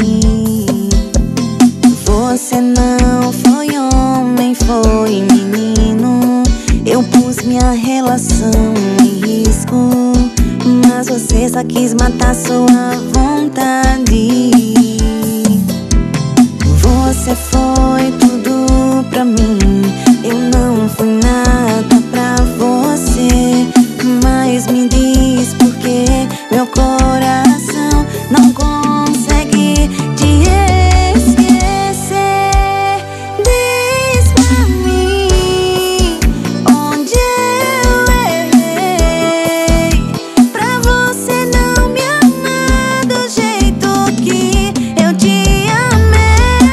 Você não foi homem, foi menino. Eu pus minha relação em risco, mas você só quis matar sua vontade. Você foi tudo pra mim, eu não fui nada pra você. Mas me diz por que meu coração não consegue te esquecer. Diz pra mim onde eu errei pra você não me amar do jeito que eu te amei.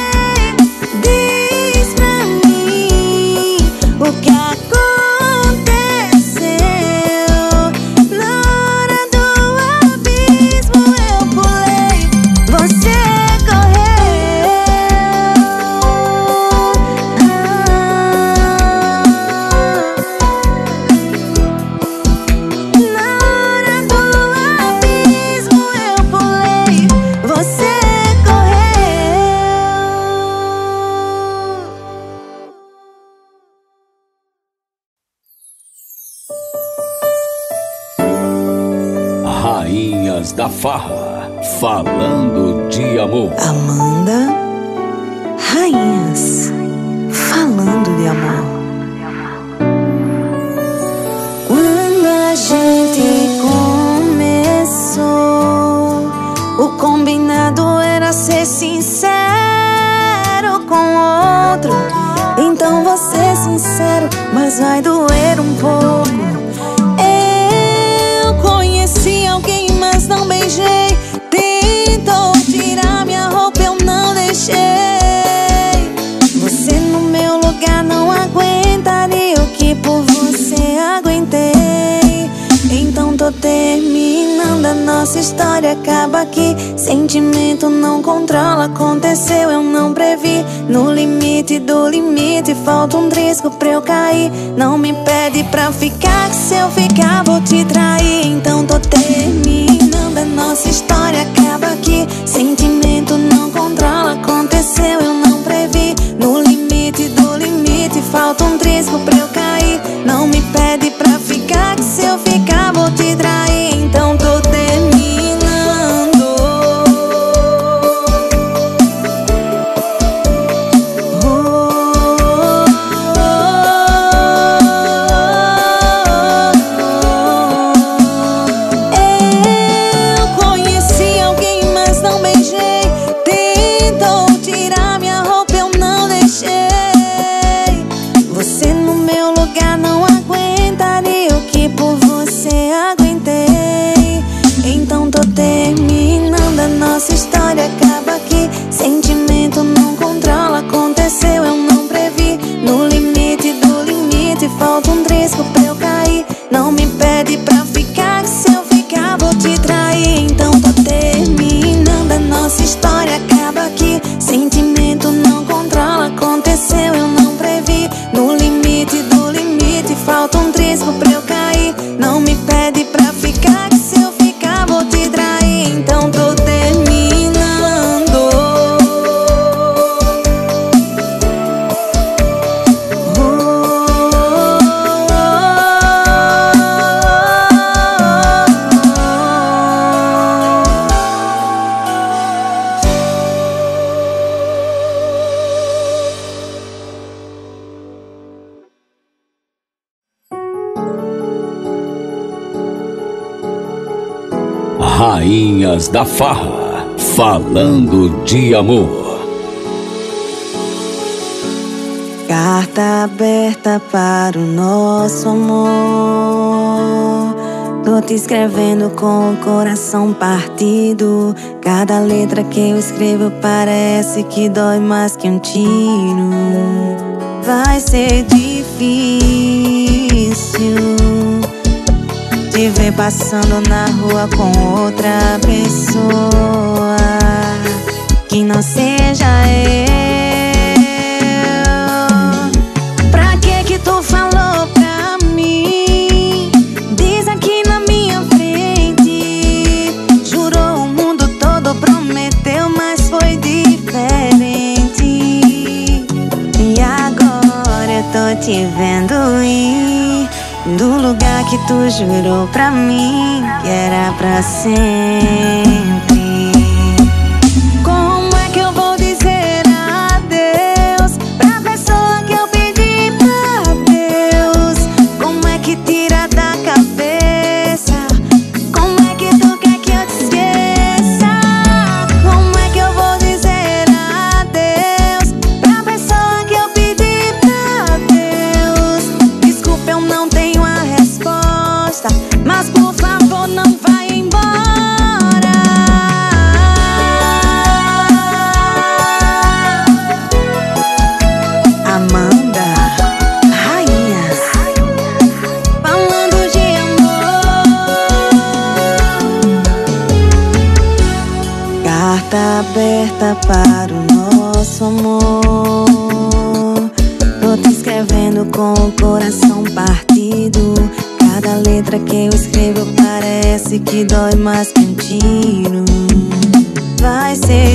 Diz pra mim o que aconteceu na hora do abismo. Eu pulei, você correu. Na hora do abismo eu pulei, você correu.
Rainhas da Farra, falando de amor.
Amanda, Rainhas, falando de amor. Quando a gente começou, o combinado era ser sincero com outro. Então vou ser sincero, mas vai doer um pouco. Eu conheci alguém, mas não beijei. Tentou tirar minha roupa, eu não deixei. Você no meu lugar não aguentaria o que por você aguentei. Então tô terminando, a nossa história acaba aqui. Sentimento não controla, aconteceu, eu não previ. No limite do limite, falta um risco pra eu cair. Não me pede pra ficar, que se eu ficar vou te trair. Então tô terminando, a nossa história acaba aqui. Sentimento não controla, aconteceu, eu não previ. No limite do limite, falta um risco pra eu cair. Não me pede pra ficar, que se eu ficar vou te trair. Então tô terminando. Eu conheci alguém, mas não beijei. Tentou tirar minha roupa, eu não deixei. Você no meu lugar não aguentaria o que por você aguentei. Então tô terminando, a nossa história acaba aqui. Sentimento não controla, aconteceu, eu não previ. No limite do limite, falta um risco pra eu cair. Não me pede pra ficar, que se eu ficar vou te trair. Então tô terminando, a nossa história acaba aqui. Sentimento não controla, aconteceu, eu não previ. No limite do limite, falta um risco pra eu cair. Não me pede pra ficar, que se eu ficar vou te trair. Então tô terminando.
Rainhas da Farra, falando de amor.
Carta aberta para o nosso amor. Tô te escrevendo com o coração partido. Cada letra que eu escrevo parece que dói mais que um tiro. Vai ser difícil te ver passando na rua com outra pessoa que não seja eu. Pra que tu falou pra mim? Diz aqui na minha frente. Jurou o mundo todo, prometeu, mas foi diferente. E agora eu tô te vendo ir do lugar que tu jurou pra mim que era pra sempre. Como é que eu vou dizer adeus pra pessoa que eu pedi pra Deus? Como é que tira da cabeça? Como é que tu quer que eu te esqueça? Como é que eu vou dizer adeus pra pessoa que eu pedi pra Deus? Desculpa, eu não tenho a resposta, mas por favor não vai embora. Amanda, Rainhas, falando de amor. Carta aberta para o nosso amor. Tô te escrevendo com o coração partido. Cada letra que eu escrevo parece que dói mais que um tiro. Vai ser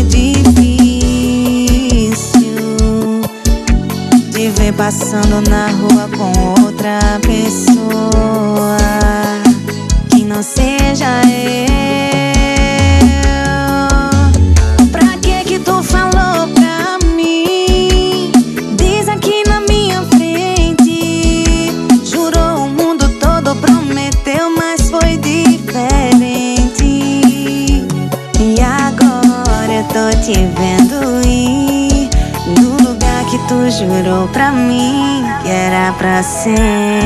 difícil te ver passando na rua com outra pessoa que não seja eu. Pra que tu falou pra mim? Diz aqui na minha frente. Jurou o mundo todo, prometeu, mas foi diferente. E agora eu tô te te vendo ir do lugar que tu jurou pra mim que era pra sempre.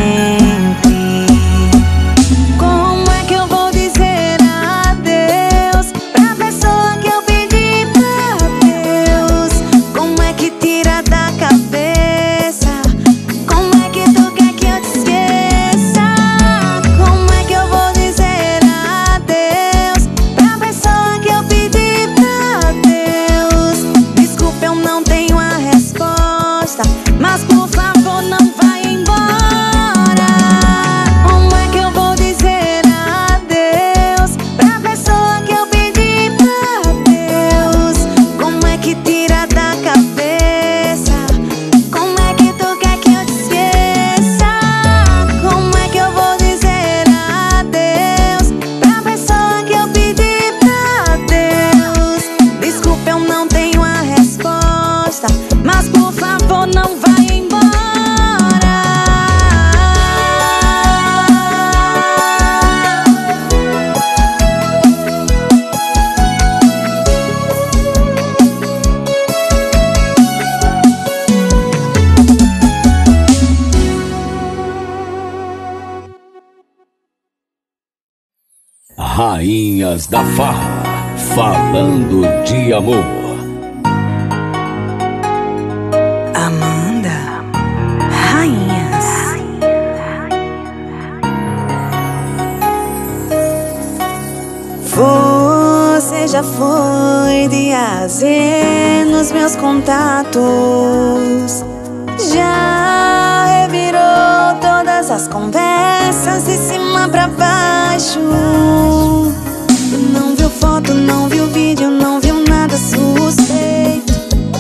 Como é que eu vou dizer adeus pra pessoa que eu pedi pra Deus? Como é que tira da cabeça? Como é que tu quer que eu te esqueça? Como é que eu vou dizer adeus pra pessoa que eu pedi pra Deus? Desculpa, eu não tenho a resposta, mas por favor não vai embora. Como é que eu vou dizer adeus pra pessoa que eu pedi pra Deus? Como é que tira da cabeça? Como é que tu quer que eu te esqueça? Como é que eu vou dizer adeus pra pessoa que eu pedi pra Deus? Desculpa, eu não tenho a resposta, mas por favor não vai embora.
Rainhas da Farra, falando de amor.
Amanda, rainhas. Você já foi de A a Z nos meus contatos. Já revirou todas as conversas de cima pra baixo. Não viu foto, não viu vídeo, não viu nada suspeito.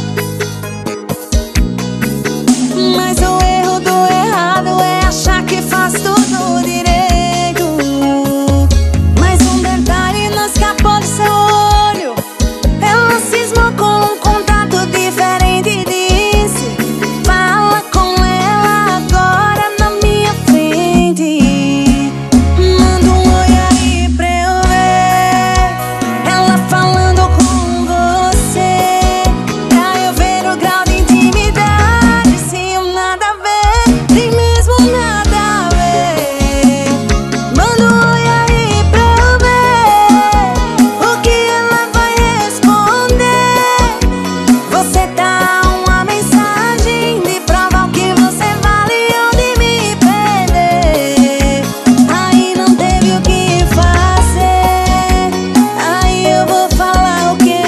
Mas o erro do errado é achar que faz tudo direito. Mas um detalhe não escapou do seu olho. Ela cismou com um contato diferente e disse: fala com ela agora na minha frente. Manda um oi aí pra eu ver ela falando com você, pra eu ver o grau de intimidade. Se o nada a ver, tem mesmo nada a ver. Manda um oi aí pra eu ver o que ela vai responder. Você dá uma mensagem de prova o que você vale ou de me perder. Aí não teve o que fazer. Aí eu vou falar o quê?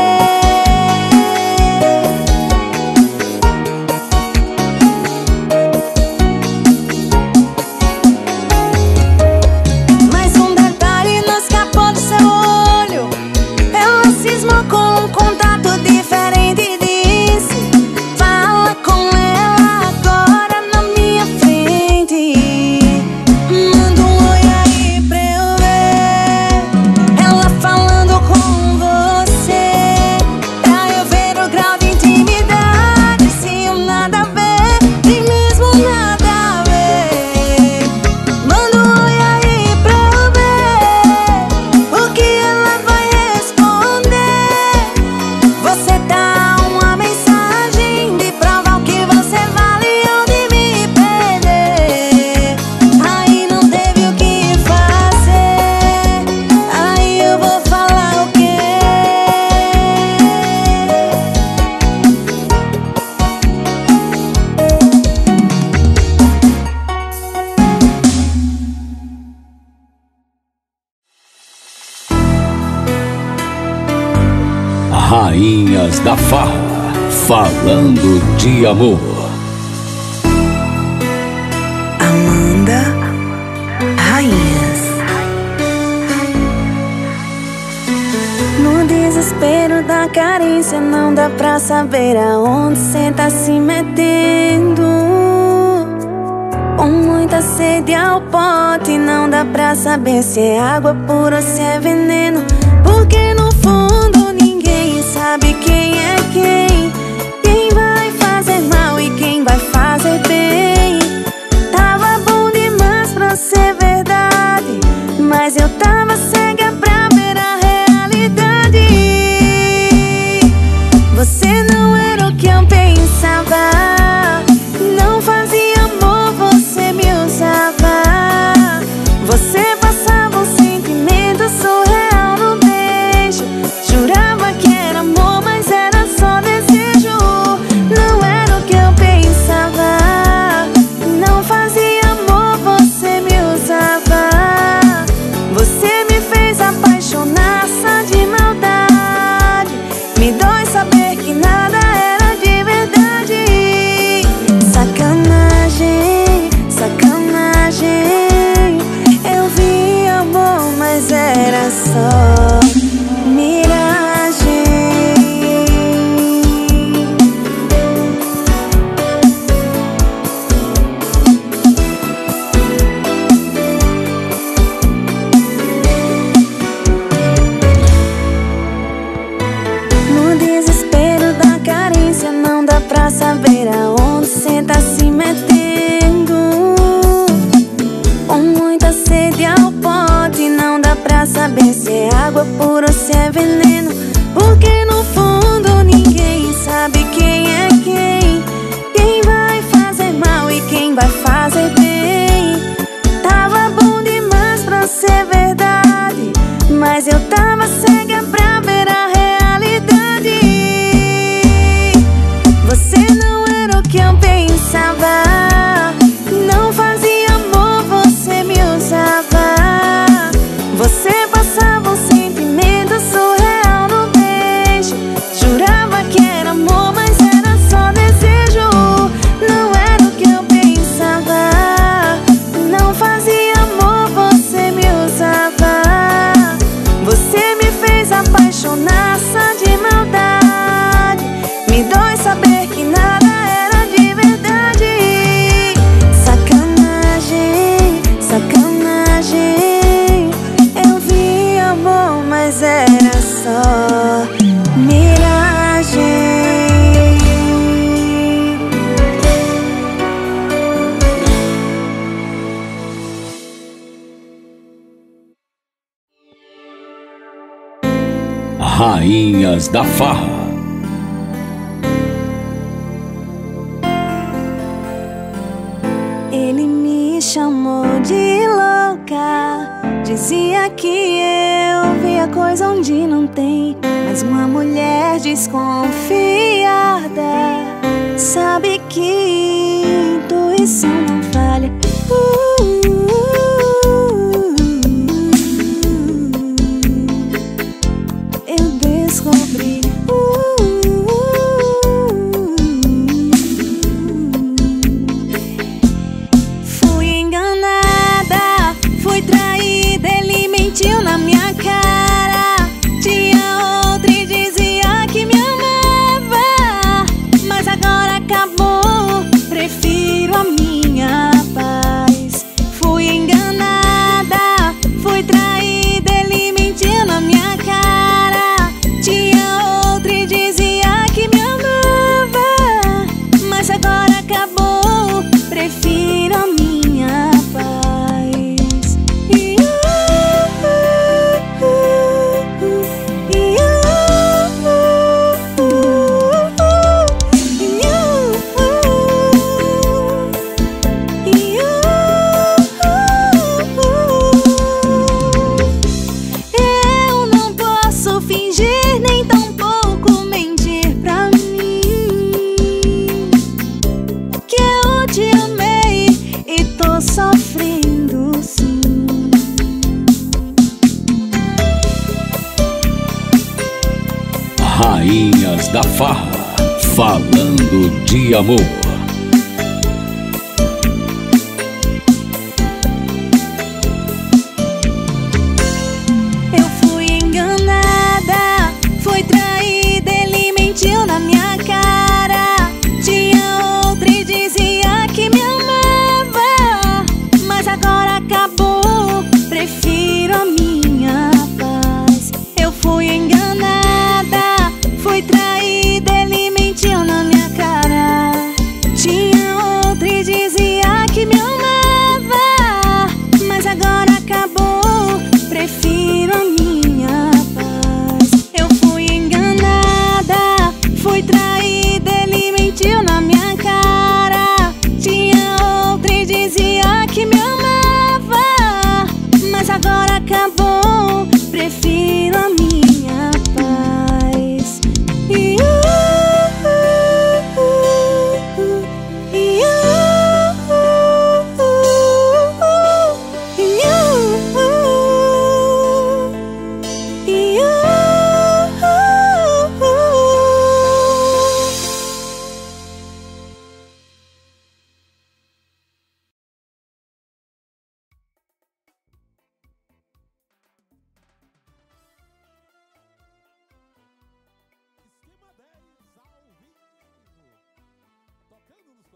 Mas um detalhe não escapou do seu olho. Ela cismou com um contato diferente e disse: fala com ela agora na minha frente. Manda um oi aí pra eu ver ela falando com você, pra eu ver o grau de intimidade. Se o nada a ver, tem mesmo nada a ver. Manda um oi aí pra eu ver o que ela vai responder. Você dá uma mensagem de prova o que você vale ou de me perder. Aí não teve o que fazer. Aí eu vou falar o quê?
Rainhas da Farra, falando de amor.
Amanda, rainhas. No desespero da carência não dá pra saber aonde cê tá se metendo. Com muita sede ao pote não dá pra saber se é água pura ou se é veneno. Porque no fundo ninguém sabe quem é quem. Quem vai fazer mal e quem vai fazer bem. Tava bom demais pra ser verdade, mas eu tava cega pra ver a realidade. Jurava que era amor, mas era só desejo. Não era o que eu pensava. Não fazia amor, você me usava. Você me fez apaixonar só de maldade. Me dói saber que nada era de verdade. Sacanagem, sacanagem. Eu vi amor, mas era só miragem. No desespero da carência, não dá pra saber aonde cê tá se metendo. Com muita sede ao pote, não dá pra saber se é água pura ou se é veneno. Porque no fundo ninguém sabe quem é quem. Quem vai fazer mal e quem vai fazer bem. Tava bom demais pra ser verdade, mas eu tava cega pra ver a realidade. Você não era o que eu pensava. Não fazia amor, você me usava. Você passava um sentimento surreal no beijo. Jurava que era amor, mas era só desejo. Não era o que eu pensava. Não fazia amor, você me usava. Você me fez apaixonar só de maldade. Me dói saber que nada era de verdade. Sacanagem, sacanagem. Eu vi amor, mas era só miragem.
Rainhas da Farra.
Ele me chamou de louca. Dizia que eu via coisa onde não tem. Mas uma mulher desconfiada sabe que intuição não falha. Eu descobri. Fui enganada, fui traída, ele mentiu na minha cara. Tinha outra e dizia que me amava, mas agora acabou, prefiro a minha paz. Fui enganada, fui traída, ele mentiu na minha cara. Tinha outra e dizia que me amava, mas agora acabou, prefiro a minha paz. Eu não posso fingir nem tampouco mentir pra mim que eu te amei e tô sofrendo sim.
Rainhas da Farra. Falando de amor.
Eu fui enganada, fui traída, ele mentiu na minha cara. Tinha outra e dizia que me amava, mas agora acabou, prefiro a minha paz. Eu fui enganada, fui traída, ele mentiu na minha cara.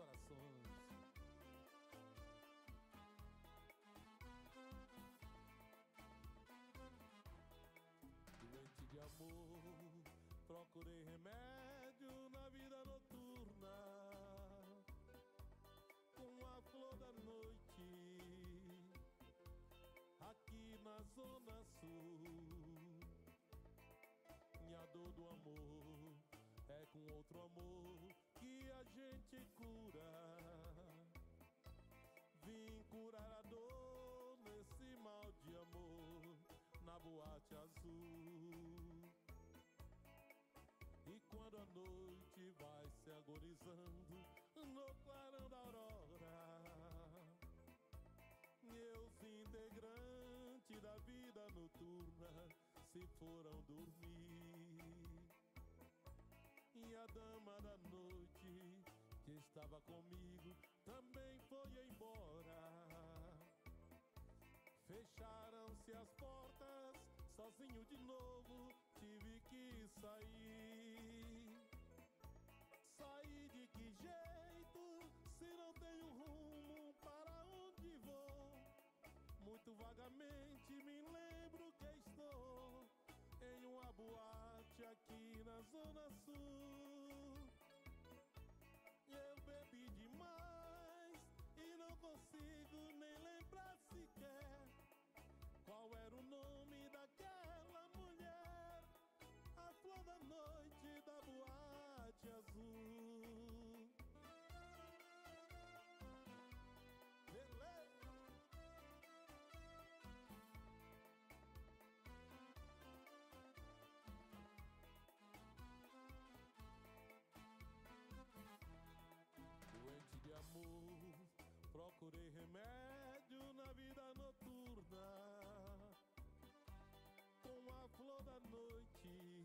corações. Doente de amor, procurei remédio na vida noturna, com a flor da noite, aqui na Zona Sul. Minha dor do amor é com outro amor que a gente cura. Vim curar a dor nesse mal de amor na Boate Azul. E quando a noite vai se agonizando no clarão da aurora, meus integrantes da vida noturna se foram dormir. E a dama da noite que estava comigo também foi embora. Fecharam-se as portas, sozinho de novo tive que sair. Sair de que jeito, se não tenho rumo para onde vou? Muito vagamente me lembro que estou em uma boate aqui na Zona Sul. Eu bebi demais e não consigo nem lembrar sequer qual era o nome daquela mulher, a flor da noite da Boate Azul. Doente de amor, procurei remédio na vida noturna, com a flor da noite,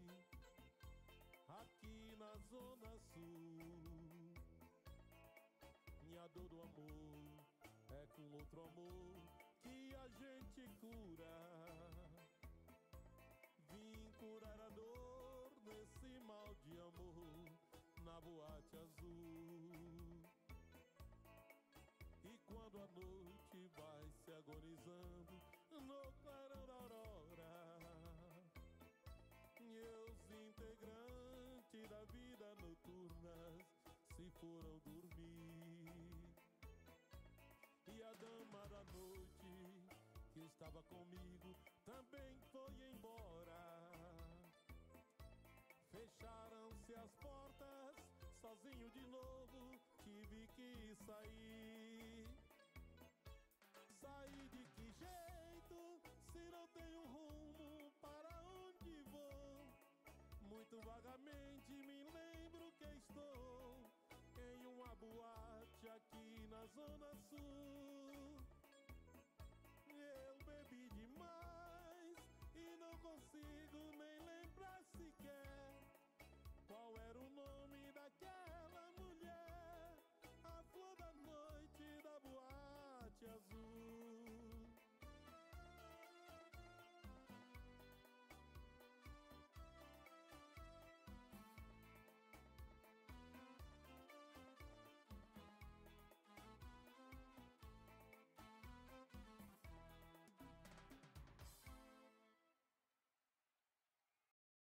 aqui na Zona Sul. Minha dor do amor é com outro amor que a gente cura. Vim curar a dor desse mal de amor na Boate Azul. E quando a noite vai se agonizando no clarão da aurora, meus integrantes da vida noturna se foram dormir. E a dama da noite que estava comigo também foi embora. Fecharam-se as portas, sozinho de novo tive que sair. Sair de que jeito, se não tenho rumo para onde vou? Muito vagamente me lembro que estou em uma boate aqui na Zona Sul. Eu bebi demais e não consigo